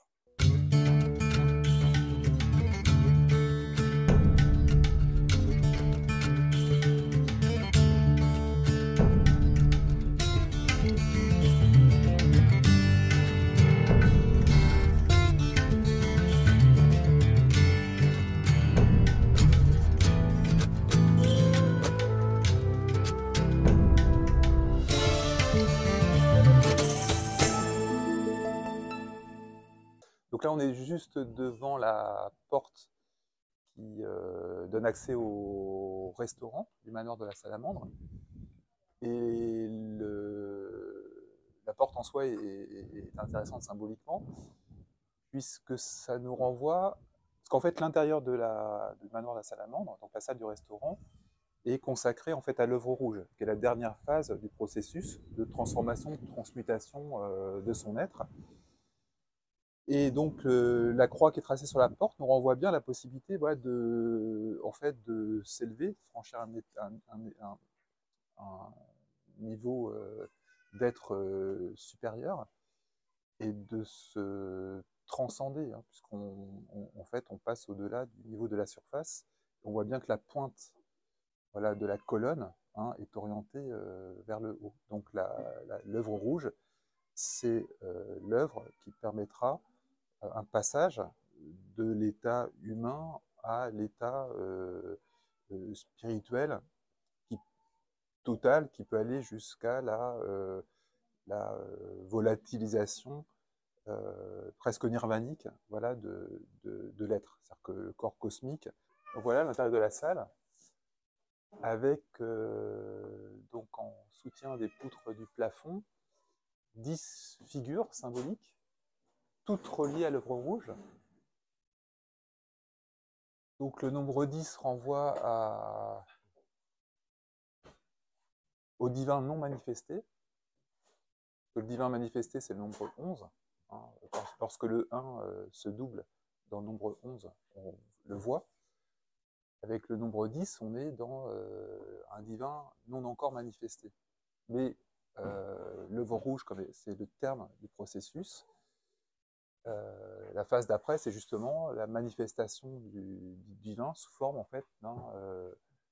S3: Donc là, on est juste devant la porte qui euh, donne accès au restaurant du manoir de la Salamandre. Et le, la porte en soi est, est- est intéressante symboliquement, puisque ça nous renvoie. Parce qu'en fait, l'intérieur de la, du manoir de la Salamandre, donc la salle du restaurant, est consacré en fait à l'œuvre rouge, qui est la dernière phase du processus de transformation, de transmutation euh, de son être. Et donc euh, la croix qui est tracée sur la porte nous renvoie bien à la possibilité voilà, de, en fait, de s'élever, de franchir un, un, un, un niveau euh, d'être euh, supérieur et de se transcender, hein, puisqu'on on, en fait, on passe au-delà du niveau de la surface. On voit bien que la pointe voilà, de la colonne hein, est orientée euh, vers le haut. Donc l'œuvre rouge, c'est euh, l'œuvre qui permettra euh, un passage de l'état humain à l'état euh, euh, spirituel qui, total qui peut aller jusqu'à la, euh, la euh, volatilisation euh, presque nirvanique voilà, de, de, de l'être, c'est-à-dire que le corps cosmique. Donc voilà l'intérieur de la salle, avec euh, donc en soutien des poutres du plafond, dix figures symboliques, toutes reliées à l'œuvre rouge. Donc le nombre dix renvoie à, au divin non manifesté. Le divin manifesté, c'est le nombre onze. Hein. Lorsque le un euh, se double dans le nombre onze, on le voit. Avec le nombre dix, on est dans euh, un divin non encore manifesté. Mais euh, l'œuvre rouge, comme c'est le terme du processus, euh, la phase d'après, c'est justement la manifestation du, du divin sous forme en fait d'un euh,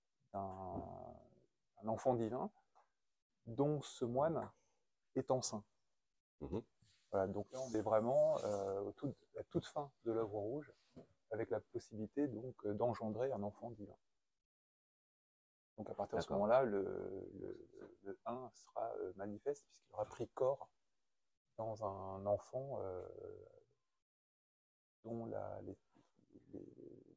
S3: enfant divin dont ce moine est enceint. Mmh. Voilà, donc là, on est vraiment euh, tout, à toute fin de l'œuvre rouge, avec la possibilité donc d'engendrer un enfant divin. Donc à partir de ce moment-là, le, le, le un sera euh, manifeste puisqu'il aura pris corps dans un enfant euh, dont la, les, les,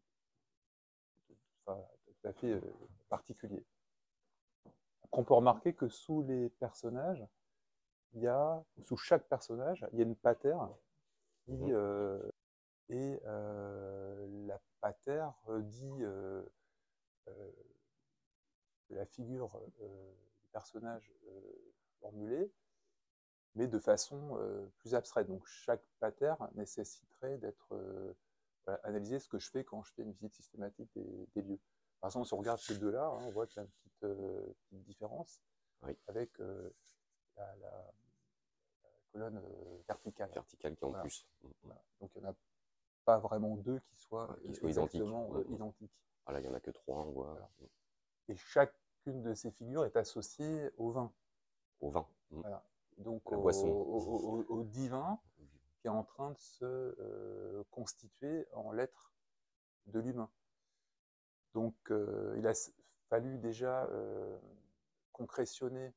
S3: enfin, tout à fait euh, particulier. On peut remarquer que sous les personnages, il y a, sous chaque personnage, il y a une patère qui euh, et euh, la patère dit euh, euh, la figure euh, du personnage euh, formulé, mais de façon euh, plus abstraite. Donc chaque patère nécessiterait d'être euh, voilà, analysé, ce que je fais quand je fais une visite systématique des, des lieux. Par exemple, si on regarde ces deux-là, hein, on voit qu'il y a une petite, euh, petite différence.
S4: oui.
S5: avec euh, la, la, la colonne euh, verticale.
S4: Verticale qui est en
S5: voilà.
S4: plus.
S5: Voilà. Donc il n'y en a pas vraiment deux qui soient,
S4: ouais, qui
S5: euh,
S4: soient
S5: exactement
S4: identiques.
S5: Euh, identiques.
S4: Voilà, il n'y en a que trois, on voit.
S5: Voilà. Et chacune de ces figures est associée au vin.
S4: Au vin.
S5: Voilà. Donc
S4: la
S5: au,
S4: boisson.
S5: Au, au, au divin qui est en train de se euh, constituer en l'être de l'humain. Donc euh, il a fallu déjà euh, concrétionner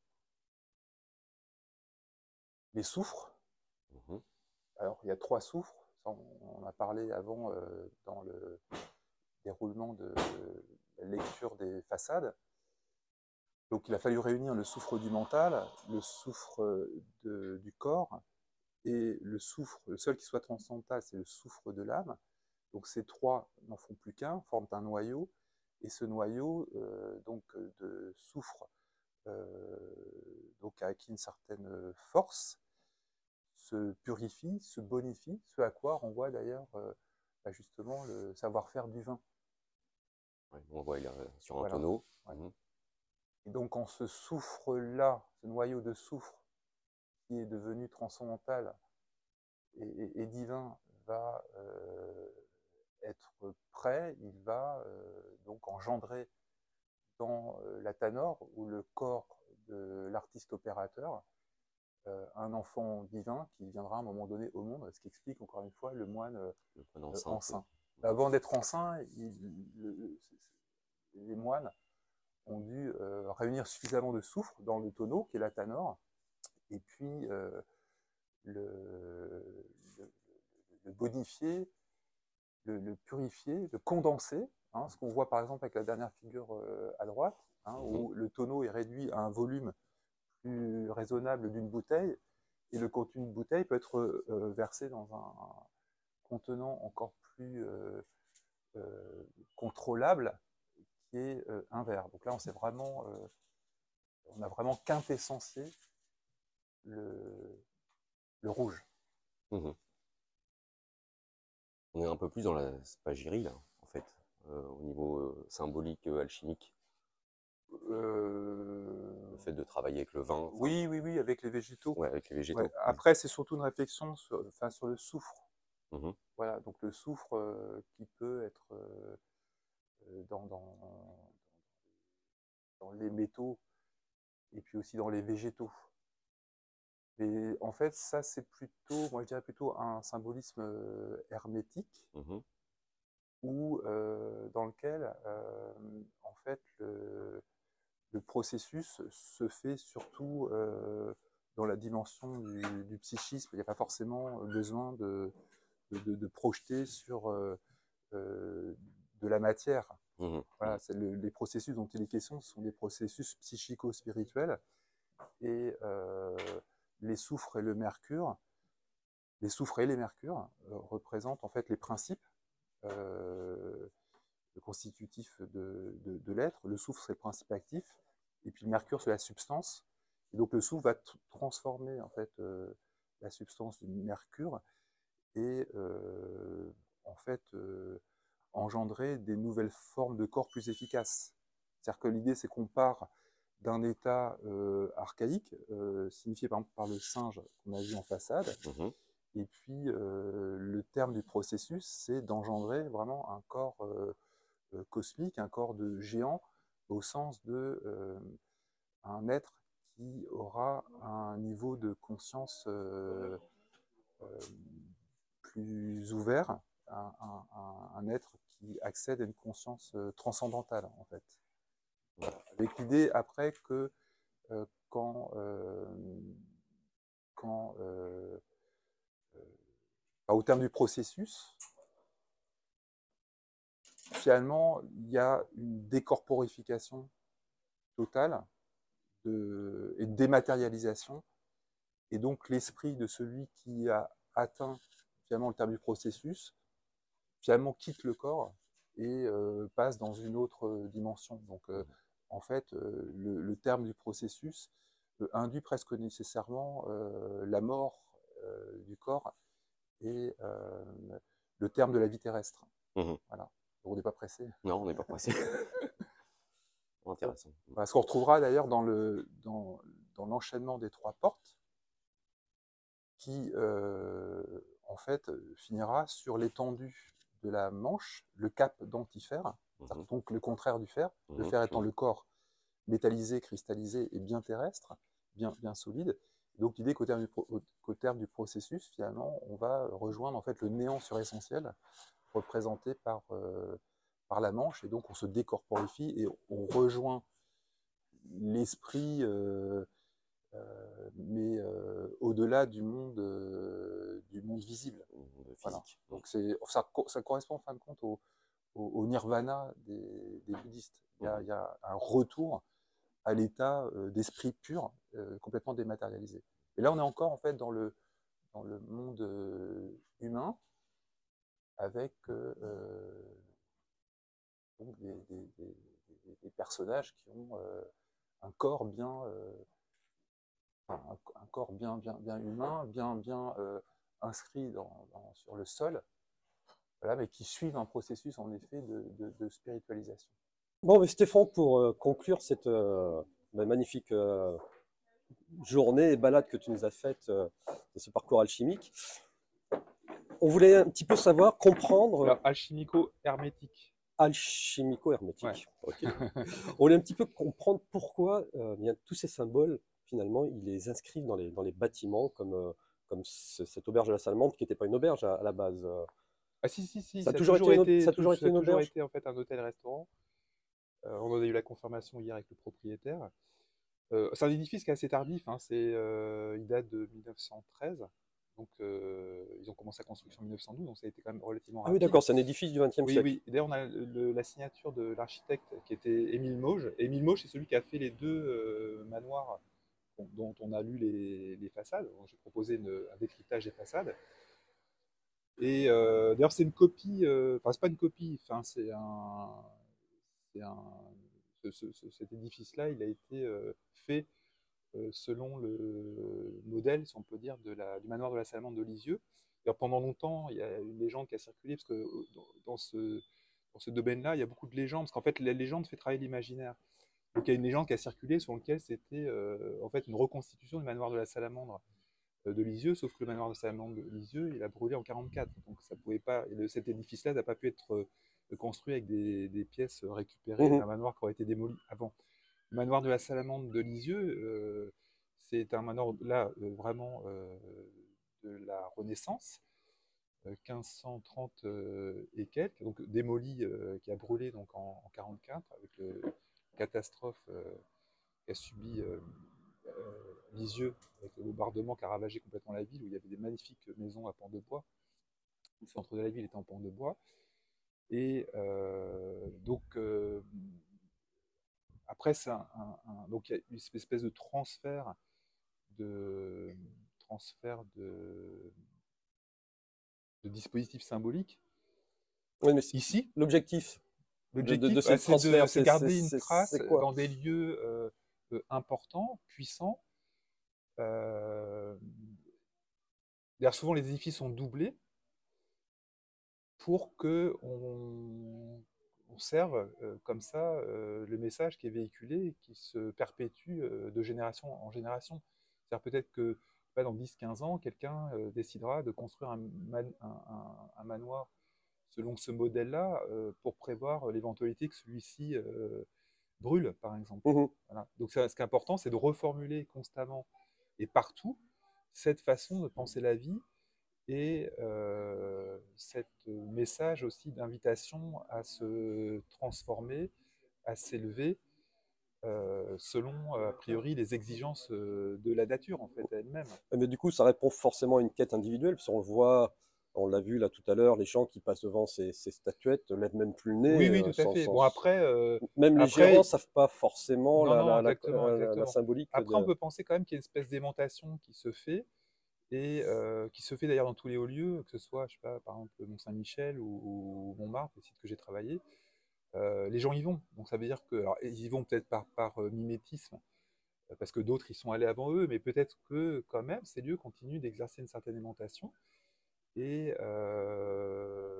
S5: les soufres.
S4: Mmh.
S5: Alors il y a trois soufres, on en a parlé avant euh, dans le déroulement de la lecture des façades. Donc il a fallu réunir le soufre du mental, le soufre de, du corps, et le soufre, le seul qui soit transcendantal, c'est le soufre de l'âme. Donc ces trois n'en font plus qu'un, forment un noyau, et ce noyau euh, donc de soufre euh, donc a acquis une certaine force, se purifie, se bonifie, ce à quoi renvoie d'ailleurs euh, bah justement le savoir-faire du vin.
S4: Ouais, on voit il est sur un
S5: voilà.
S4: tonneau.
S5: Ouais.
S4: Mmh.
S5: Et donc en ce soufre-là, ce noyau de soufre qui est devenu transcendantal et, et, et divin va euh, être prêt, il va euh, donc engendrer dans euh, la tanore ou le corps de l'artiste opérateur euh, un enfant divin qui viendra à un moment donné au monde, ce qui explique encore une fois le moine euh,
S4: Le moine enceint.
S5: enceint. Avant d'être enceint, il, le, les moines ont dû euh, réunir suffisamment de soufre dans le tonneau qui est la tanore, et puis euh, le, le, le bonifier, le, le purifier, le condenser, hein, ce qu'on voit par exemple avec la dernière figure euh, à droite, hein, mmh. où le tonneau est réduit à un volume plus raisonnable d'une bouteille, et le contenu de bouteille peut être euh, versé dans un contenant encore plus euh, euh, contrôlable, qui est euh, un verre. Donc là, on s'est vraiment, euh, on a vraiment quintessencé le, le rouge.
S4: Mmh. On est un peu plus dans la spagyrie, là, en fait, euh, au niveau euh, symbolique, euh, alchimique.
S5: Euh...
S4: Le fait de travailler avec le vin.
S5: Oui, oui, oui, avec les végétaux.
S4: Ouais, avec les végétaux.
S5: Ouais. Après, c'est surtout une réflexion sur, enfin, sur le soufre.
S4: Mmh.
S5: Voilà, donc le soufre euh, qui peut être euh, dans, dans, dans les métaux et puis aussi dans les végétaux. Mais en fait, ça, c'est plutôt, moi je dirais plutôt un symbolisme euh, hermétique, mmh. où, euh, dans lequel, euh, en fait, le, le processus se fait surtout euh, dans la dimension du, du psychisme. Il n'y a pas forcément besoin de, de, de projeter sur euh, euh, de la matière. Mmh. Voilà, le, les processus dont il est question, ce sont des processus psychico-spirituels. Et euh, les soufres et le mercure, les soufres et les mercures euh, représentent en fait les principes euh, constitutifs de, de, de l'être. Le soufre, c'est le principe actif, et puis le mercure, c'est la substance. Et donc le soufre va transformer en fait euh, la substance du mercure et euh, en fait euh, engendrer des nouvelles formes de corps plus efficaces. C'est-à-dire que l'idée, c'est qu'on part d'un état euh, archaïque, euh, signifié par, par le singe qu'on a vu en façade, mmh. Et puis euh, le terme du processus, c'est d'engendrer vraiment un corps euh, euh, cosmique, un corps de géant, au sens de euh, un être qui aura un niveau de conscience euh, euh, plus ouvert, un, un, un, être qui accède à une conscience euh, transcendantale, en fait. Voilà. Avec l'idée, après, que euh, quand, euh, quand euh, euh, au terme du processus, finalement, il y a une décorporification totale de, et une dématérialisation, et donc l'esprit de celui qui a atteint finalement le terme du processus, finalement quitte le corps et euh, passe dans une autre dimension. Donc euh, en fait, euh, le, le terme du processus euh, induit presque nécessairement euh, la mort euh, du corps et euh, le terme de la vie terrestre. Mmh. Voilà. Donc on n'est pas pressé.
S4: Non, on n'est pas pressé. Intéressant.
S5: Voilà, ce qu'on retrouvera d'ailleurs dans le dans, dans l'enchaînement des trois portes, qui euh, en fait finira sur l'étendue de la Manche, le cap d'Antifer, mmh. donc le contraire du fer, mmh. le fer étant le corps métallisé, cristallisé et bien terrestre, bien, bien solide. Donc l'idée qu'au terme, qu'au terme du processus, finalement, on va rejoindre en fait le néant suressentiel représenté par, euh, par la Manche, et donc on se décorporifie et on rejoint l'esprit, euh, euh, mais euh, au-delà du monde, euh, du monde visible.
S4: Physique.
S5: Voilà. Donc c'est, ça, ça correspond en fin de compte au, au, au nirvana des, des bouddhistes. Il y, a, il y a un retour à l'état euh, d'esprit pur, euh, complètement dématérialisé. Et là, on est encore en fait dans le, dans le monde euh, humain, avec euh, donc des, des, des, des, personnages qui ont euh, un corps bien, euh, enfin, un, un corps bien, bien, bien humain, bien, bien euh, inscrit dans, dans, sur le sol, voilà, mais qui suivent un processus en effet de, de, de spiritualisation.
S1: Bon, mais Stéphane, pour euh, conclure cette euh, magnifique euh, journée et balade que tu nous as faite euh, de ce parcours alchimique, on voulait un petit peu savoir, comprendre...
S3: Alors, alchimico-hermétique.
S1: Alchimico-hermétique.
S3: Ouais.
S1: Okay. On voulait un petit peu comprendre pourquoi euh, bien, tous ces symboles, finalement, ils les inscrivent dans les, dans les bâtiments, comme, euh, comme ce, cette auberge de la Salamandre, qui n'était pas une auberge à, à la base.
S3: Ah si, si, si,
S1: ça a
S3: ça
S1: toujours,
S3: toujours
S1: été,
S3: été,
S1: ça a toujours
S3: tout,
S1: été
S3: ça
S1: une
S3: a toujours
S1: auberge
S3: été en fait un hôtel-restaurant. Euh, on en a eu la confirmation hier avec le propriétaire. Euh, c'est un édifice qui est assez tardif, hein, c'est, euh, il date de mille neuf cent treize. Donc, euh, ils ont commencé la construction en mille neuf cent douze, donc ça a été quand même relativement rapide.
S1: Ah oui, d'accord, c'est un édifice du vingtième
S3: oui,
S1: siècle.
S3: Oui, d'ailleurs, on a le, le, la signature de l'architecte qui était Émile Mauge. Émile Mauge, c'est celui qui a fait les deux euh, manoirs dont on a lu les, les façades. J'ai proposé une, un décryptage des façades. Et euh, d'ailleurs, c'est une copie, euh, enfin, c'est pas une copie, enfin, c'est un. C'est un ce, ce, ce, cet édifice-là, il a été euh, fait Euh, selon le modèle, si on peut dire, de la, du manoir de la Salamandre de Lisieux. Alors, pendant longtemps, il y a une légende qui a circulé, parce que dans, dans ce, dans ce domaine-là, il y a beaucoup de légendes, parce qu'en fait, la légende fait travailler l'imaginaire. Donc, il y a une légende qui a circulé sur laquelle c'était euh, en fait une reconstitution du manoir de la Salamandre euh, de Lisieux, sauf que le manoir de la Salamandre de Lisieux, il a brûlé en quarante-quatre. Donc, ça pouvait pas, et le, cet édifice-là n'a pas pu être euh, construit avec des, des pièces récupérées mmh. d'un manoir qui aurait été démoli avant. Le manoir de la Salamandre de Lisieux, euh, c'est un manoir là euh, vraiment euh, de la Renaissance, euh, quinze cent trente euh, et quelques, donc démoli, euh, qui a brûlé donc en, en quarante-quatre avec le catastrophe euh, qu'a subi euh, euh, Lisieux avec le bombardement qui a ravagé complètement la ville, où il y avait des magnifiques maisons à pans de bois. Le centre de la ville était en pans de bois, et euh, donc euh, après, c'est un, un, un, donc il y a une espèce de transfert de transfert de, de dispositifs symboliques.
S1: Oui, mais
S3: ici,
S1: l'objectif,
S3: l'objectif,
S1: de, de, de
S3: bah,
S1: c'est de,
S3: de garder une trace dans des lieux euh, euh, importants, puissants. Euh, D'ailleurs, souvent les édifices sont doublés pour que on, on serve euh, comme ça euh, le message qui est véhiculé et qui se perpétue euh, de génération en génération. C'est-à-dire peut-être que pas dans dix quinze ans, quelqu'un euh, décidera de construire un, man, un, un, un manoir selon ce modèle-là euh, pour prévoir l'éventualité que celui-ci euh, brûle, par exemple. Mmh. Voilà. Donc ça, ce qui est important, c'est de reformuler constamment et partout cette façon de penser la vie et euh, cet message aussi d'invitation à se transformer, à s'élever, euh, selon, a priori, les exigences de la nature, en fait, elle-même.
S1: Mais du coup, ça répond forcément à une quête individuelle, parce qu'on le voit, on l'a vu là tout à l'heure, les gens qui passent devant ces, ces statuettes ne lèvent même plus le nez.
S3: Oui, oui, tout
S1: euh, sans,
S3: à fait.
S1: sans...
S3: Bon, après... Euh,
S1: même les
S3: après...
S1: gérants ne savent pas forcément
S3: non,
S1: la,
S3: non,
S1: la,
S3: exactement,
S1: la,
S3: exactement.
S1: la symbolique.
S3: Après,
S1: de...
S3: on peut penser quand même qu'il y a une espèce d'aimantation qui se fait, et euh, qui se fait d'ailleurs dans tous les hauts lieux, que ce soit, je sais pas, par exemple, Mont-Saint-Michel ou, ou Montmartre, les sites que j'ai travaillés. Euh, les gens y vont, donc ça veut dire que, alors, ils y vont peut-être par, par euh, mimétisme, euh, parce que d'autres y sont allés avant eux, mais peut-être que quand même ces lieux continuent d'exercer une certaine aimantation, et euh,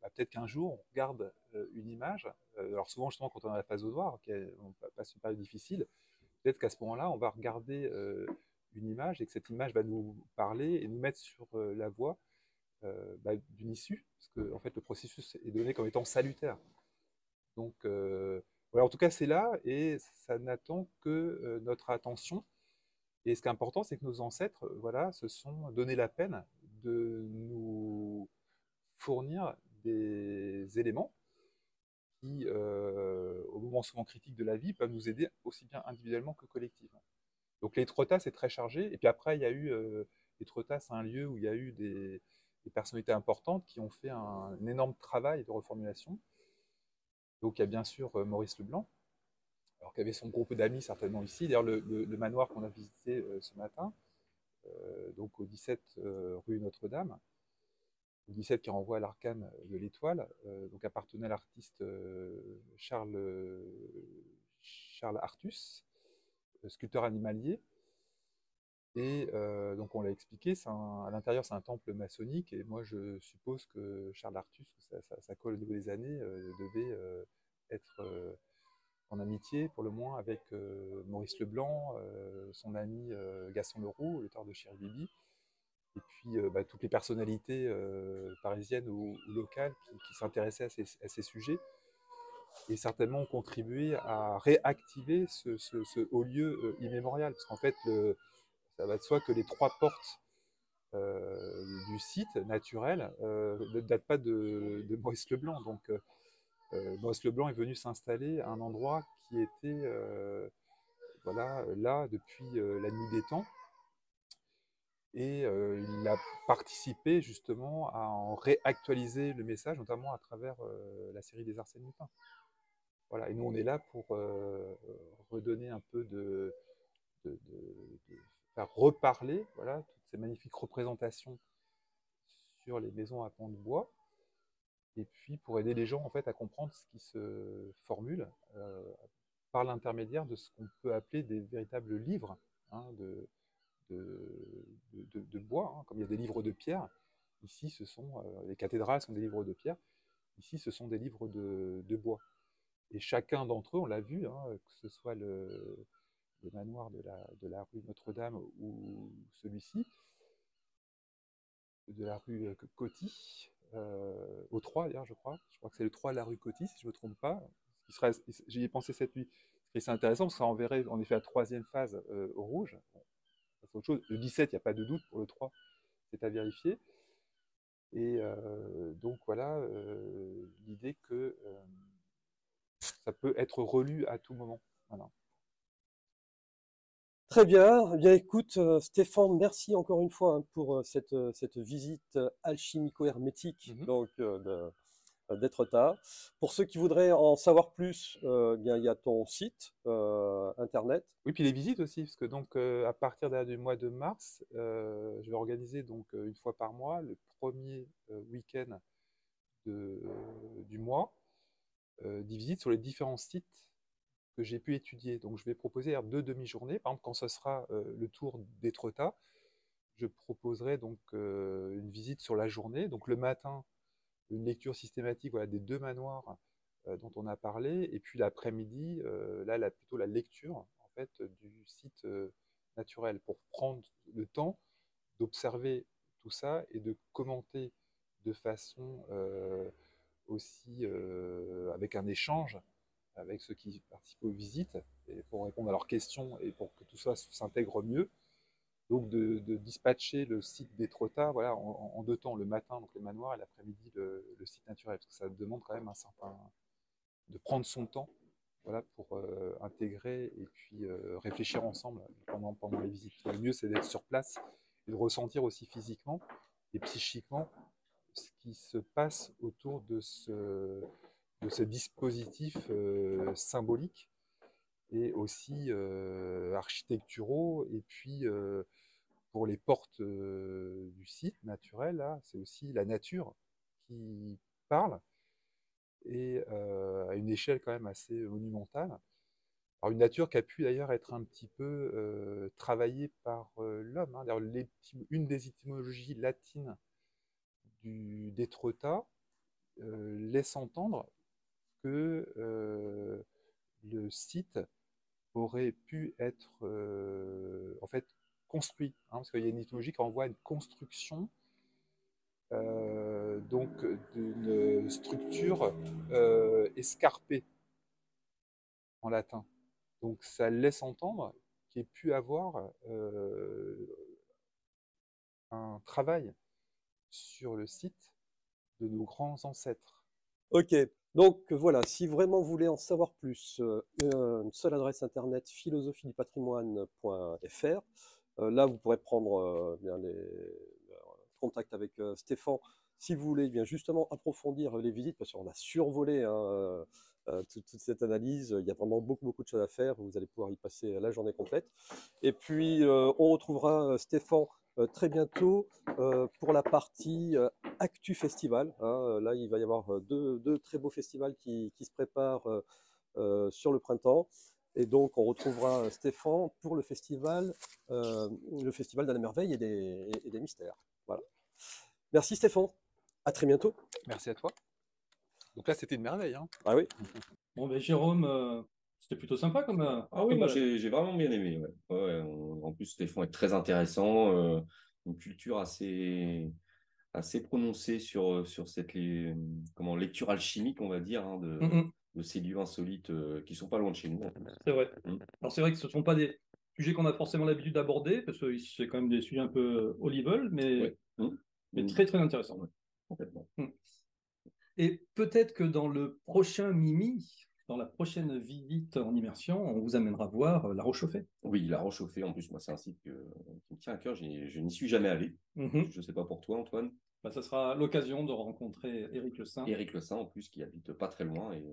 S5: bah, peut-être qu'un jour, on regarde euh, une image, euh, alors souvent justement quand on est dans la phase odoir, qui est, on passe une période difficile, peut-être qu'à ce moment-là, on va regarder euh, une image et que cette image va nous parler et nous mettre sur euh, la voie euh, bah, d'une issue, parce que en fait, le processus est donné comme étant salutaire. Donc, euh, voilà, en tout cas, c'est là et ça n'attend que euh, notre attention. Et ce qui est important, c'est que nos ancêtres, euh, voilà, se sont donné la peine de nous fournir des éléments qui, euh, au moment souvent critique de la vie, peuvent nous aider aussi bien individuellement que collectivement. Donc l'Étretat, c'est très chargé. Et puis après, il y a eu, euh, l'Étretat, c'est un lieu où il y a eu des, des personnalités importantes qui ont fait un, un énorme travail de reformulation. Donc il y a bien sûr euh, Maurice Leblanc, alors qu'il y avait son groupe d'amis certainement ici. D'ailleurs, le, le, le manoir qu'on a visité euh, ce matin, euh, donc au dix-sept euh, rue Notre-Dame, au dix-sept qui renvoie à l'arcane de l'Étoile, euh, donc appartenait à l'artiste euh, Charles, Charles Artus, sculpteur animalier. Et euh, donc on l'a expliqué, un, à l'intérieur c'est un temple maçonnique, et moi je suppose que Charles Artus, ça, ça, ça colle au niveau des années, euh, devait euh, être euh, en amitié pour le moins avec euh, Maurice Leblanc, euh, son ami euh, Gaston Leroux, l'auteur de Chéribibi, et puis euh, bah, toutes les personnalités euh, parisiennes ou, ou locales qui, qui s'intéressaient à ces, à ces sujets, et certainement ont contribué à réactiver ce, ce, ce haut lieu euh, immémorial, parce qu'en fait le ça va de soi que les trois portes euh, du site naturel euh, ne datent pas de, de Maurice Leblanc. Donc, euh, Maurice Leblanc est venu s'installer à un endroit qui était euh, voilà, là depuis euh, la nuit des temps. Et euh, il a participé justement à en réactualiser le message, notamment à travers euh, la série des Arsène Lupin. Voilà. Et nous, on est là pour euh, redonner un peu de, de, de, de faire reparler voilà, toutes ces magnifiques représentations sur les maisons à pans de bois, et puis pour aider les gens en fait à comprendre ce qui se formule euh, par l'intermédiaire de ce qu'on peut appeler des véritables livres hein, de, de, de, de, bois, hein, comme il y a des livres de pierre. Ici, ce sont euh, les cathédrales sont des livres de pierre. Ici, ce sont des livres de, de bois. Et chacun d'entre eux, on l'a vu, hein, que ce soit le, le manoir de la, de la rue Notre-Dame ou celui-ci, de la rue Coty, euh, au trois d'ailleurs, je crois. Je crois que c'est le trois de la rue Coty, si je ne me trompe pas. J'y ai pensé cette nuit. Et c'est intéressant parce que ça enverrait en effet la troisième phase euh, au rouge. Bon, c'est autre chose. Le dix-sept, il n'y a pas de doute. Pour le trois, c'est à vérifier. Et euh, donc voilà euh, l'idée que euh, ça peut être relu à tout moment. Voilà.
S1: Très bien. Eh bien, écoute, euh, Stéphane, merci encore une fois hein, pour euh, cette, euh, cette visite alchimico-hermétique mm-hmm. donc euh, de, d'Étretat. Pour ceux qui voudraient en savoir plus, euh, bien, il y a ton site euh, internet.
S5: Oui, puis les visites aussi, parce que donc euh, à partir de, du mois de mars, euh, je vais organiser donc euh, une fois par mois le premier euh, week-end de, euh, du mois euh, des visites sur les différents sites que j'ai pu étudier. Donc je vais proposer deux demi-journées. Par exemple, quand ce sera euh, le tour d'Étretat, je proposerai donc euh, une visite sur la journée. Donc le matin, une lecture systématique voilà, des deux manoirs euh, dont on a parlé, et puis l'après-midi, euh, là, là, plutôt la lecture en fait, du site euh, naturel, pour prendre le temps d'observer tout ça et de commenter de façon euh, aussi euh, avec un échange avec ceux qui participent aux visites, et pour répondre à leurs questions et pour que tout ça s'intègre mieux. Donc de, de dispatcher le site d'Étretat voilà, en, en deux temps, le matin, donc les manoirs, et l'après-midi, le, le site naturel, parce que ça demande quand même un certain... de prendre son temps voilà, pour euh, intégrer et puis euh, réfléchir ensemble pendant, pendant les visites. Le mieux, c'est d'être sur place et de ressentir aussi physiquement et psychiquement ce qui se passe autour de ce... de ce dispositif euh, symbolique et aussi euh, architecturaux. Et puis, euh, pour les portes euh, du site naturel, là, c'est aussi la nature qui parle, et euh, à une échelle quand même assez monumentale. Alors, une nature qui a pu d'ailleurs être un petit peu euh, travaillée par euh, l'homme. Hein. Une des étymologies latines d'Étretat, euh, laisse entendre que euh, le site aurait pu être euh, en fait construit, hein, parce qu'il y a une étymologie qui renvoie à une construction euh, donc d'une structure euh, escarpée en latin. Donc ça laisse entendre qu'il y ait pu avoir euh, un travail sur le site de nos grands ancêtres.
S1: Ok, donc voilà, si vraiment vous voulez en savoir plus, euh, une seule adresse internet philosophie du patrimoine point F R. Euh, là, vous pourrez prendre euh, bien les euh, contact avec euh, Stéphane si vous voulez bien justement approfondir les visites, parce qu'on a survolé hein, euh, euh, toute, toute cette analyse. Il y a vraiment beaucoup, beaucoup de choses à faire. Vous allez pouvoir y passer la journée complète. Et puis, euh, on retrouvera Stéphane euh, très bientôt euh, pour la partie euh, Actu Festival. Hein. Là, il va y avoir deux, deux très beaux festivals qui, qui se préparent euh, euh, sur le printemps. Et donc, on retrouvera Stéphane pour le festival, euh, le festival de la merveille et des, et des mystères. Voilà. Merci Stéphane. À très bientôt.
S5: Merci à toi. Donc là, c'était une merveille. Hein.
S1: Ah oui.
S6: Bon, ben Jérôme, euh, c'était plutôt sympa comme. Euh,
S2: ah oui,
S6: comme
S2: moi
S6: balade.
S2: j'ai vraiment bien aimé. Ouais. Ouais, on, en plus, Stéphane est très intéressant. Euh, une culture assez, assez prononcée sur, sur cette les, comment, lecture alchimique, on va dire, hein, de,
S6: Mm -hmm.
S2: de ces lieux insolites euh, qui sont pas loin de chez nous.
S6: C'est vrai.
S2: Mm.
S6: Alors, c'est vrai que ce ne sont pas des sujets qu'on a forcément l'habitude d'aborder, parce que c'est quand même des sujets un peu haut level, mais,
S2: ouais. mm.
S6: mais
S2: mm.
S6: très, très intéressants.
S2: Ouais. Complètement.
S6: Mm. Et peut-être que dans le prochain Mimi, dans la prochaine visite en immersion, on vous amènera voir La Roche-Chauffée.
S2: Oui, La Roche-Chauffée, en plus, moi, c'est un site que, qui me tient à cœur. Je n'y suis jamais allé.
S6: Mm-hmm.
S2: Je ne sais pas pour toi, Antoine.
S6: Bah, ça sera l'occasion de rencontrer Éric Le Saint.
S2: Éric Le Saint, en plus, qui habite pas très loin et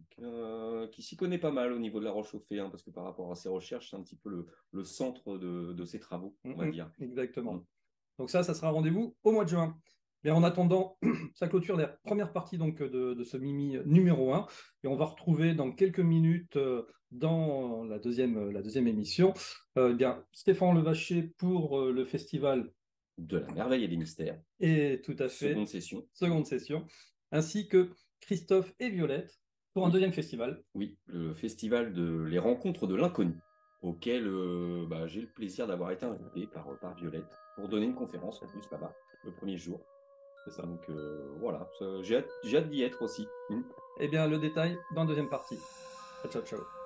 S2: euh, qui s'y connaît pas mal au niveau de La Roche-Chauffée, hein, parce que par rapport à ses recherches, c'est un petit peu le, le centre de, de ses travaux, on va
S6: mm-hmm.
S2: dire.
S6: Exactement.
S2: Mm.
S6: Donc ça, ça sera rendez-vous au mois de juin. Mais en attendant, ça clôture la première partie donc, de, de ce Mimi numéro un. Et on va retrouver dans quelques minutes, euh, dans la deuxième, la deuxième émission, euh, eh bien, Stéphane Levacher pour euh, le festival
S2: de la merveille et des mystères.
S6: Et tout à fait.
S2: Seconde session.
S6: Seconde session. Ainsi que Christophe et Violette pour
S2: oui.
S6: un deuxième festival.
S2: Oui, le festival de Les Rencontres de l'Inconnu, auquel euh, bah, j'ai le plaisir d'avoir été invité par, par Violette pour donner une conférence en plus là-bas, le premier jour. C'est ça. Donc euh, voilà, j'ai hâte, j'ai hâte d'y être aussi. Mmh.
S6: Eh bien, le détail dans la deuxième partie. Ciao, ciao.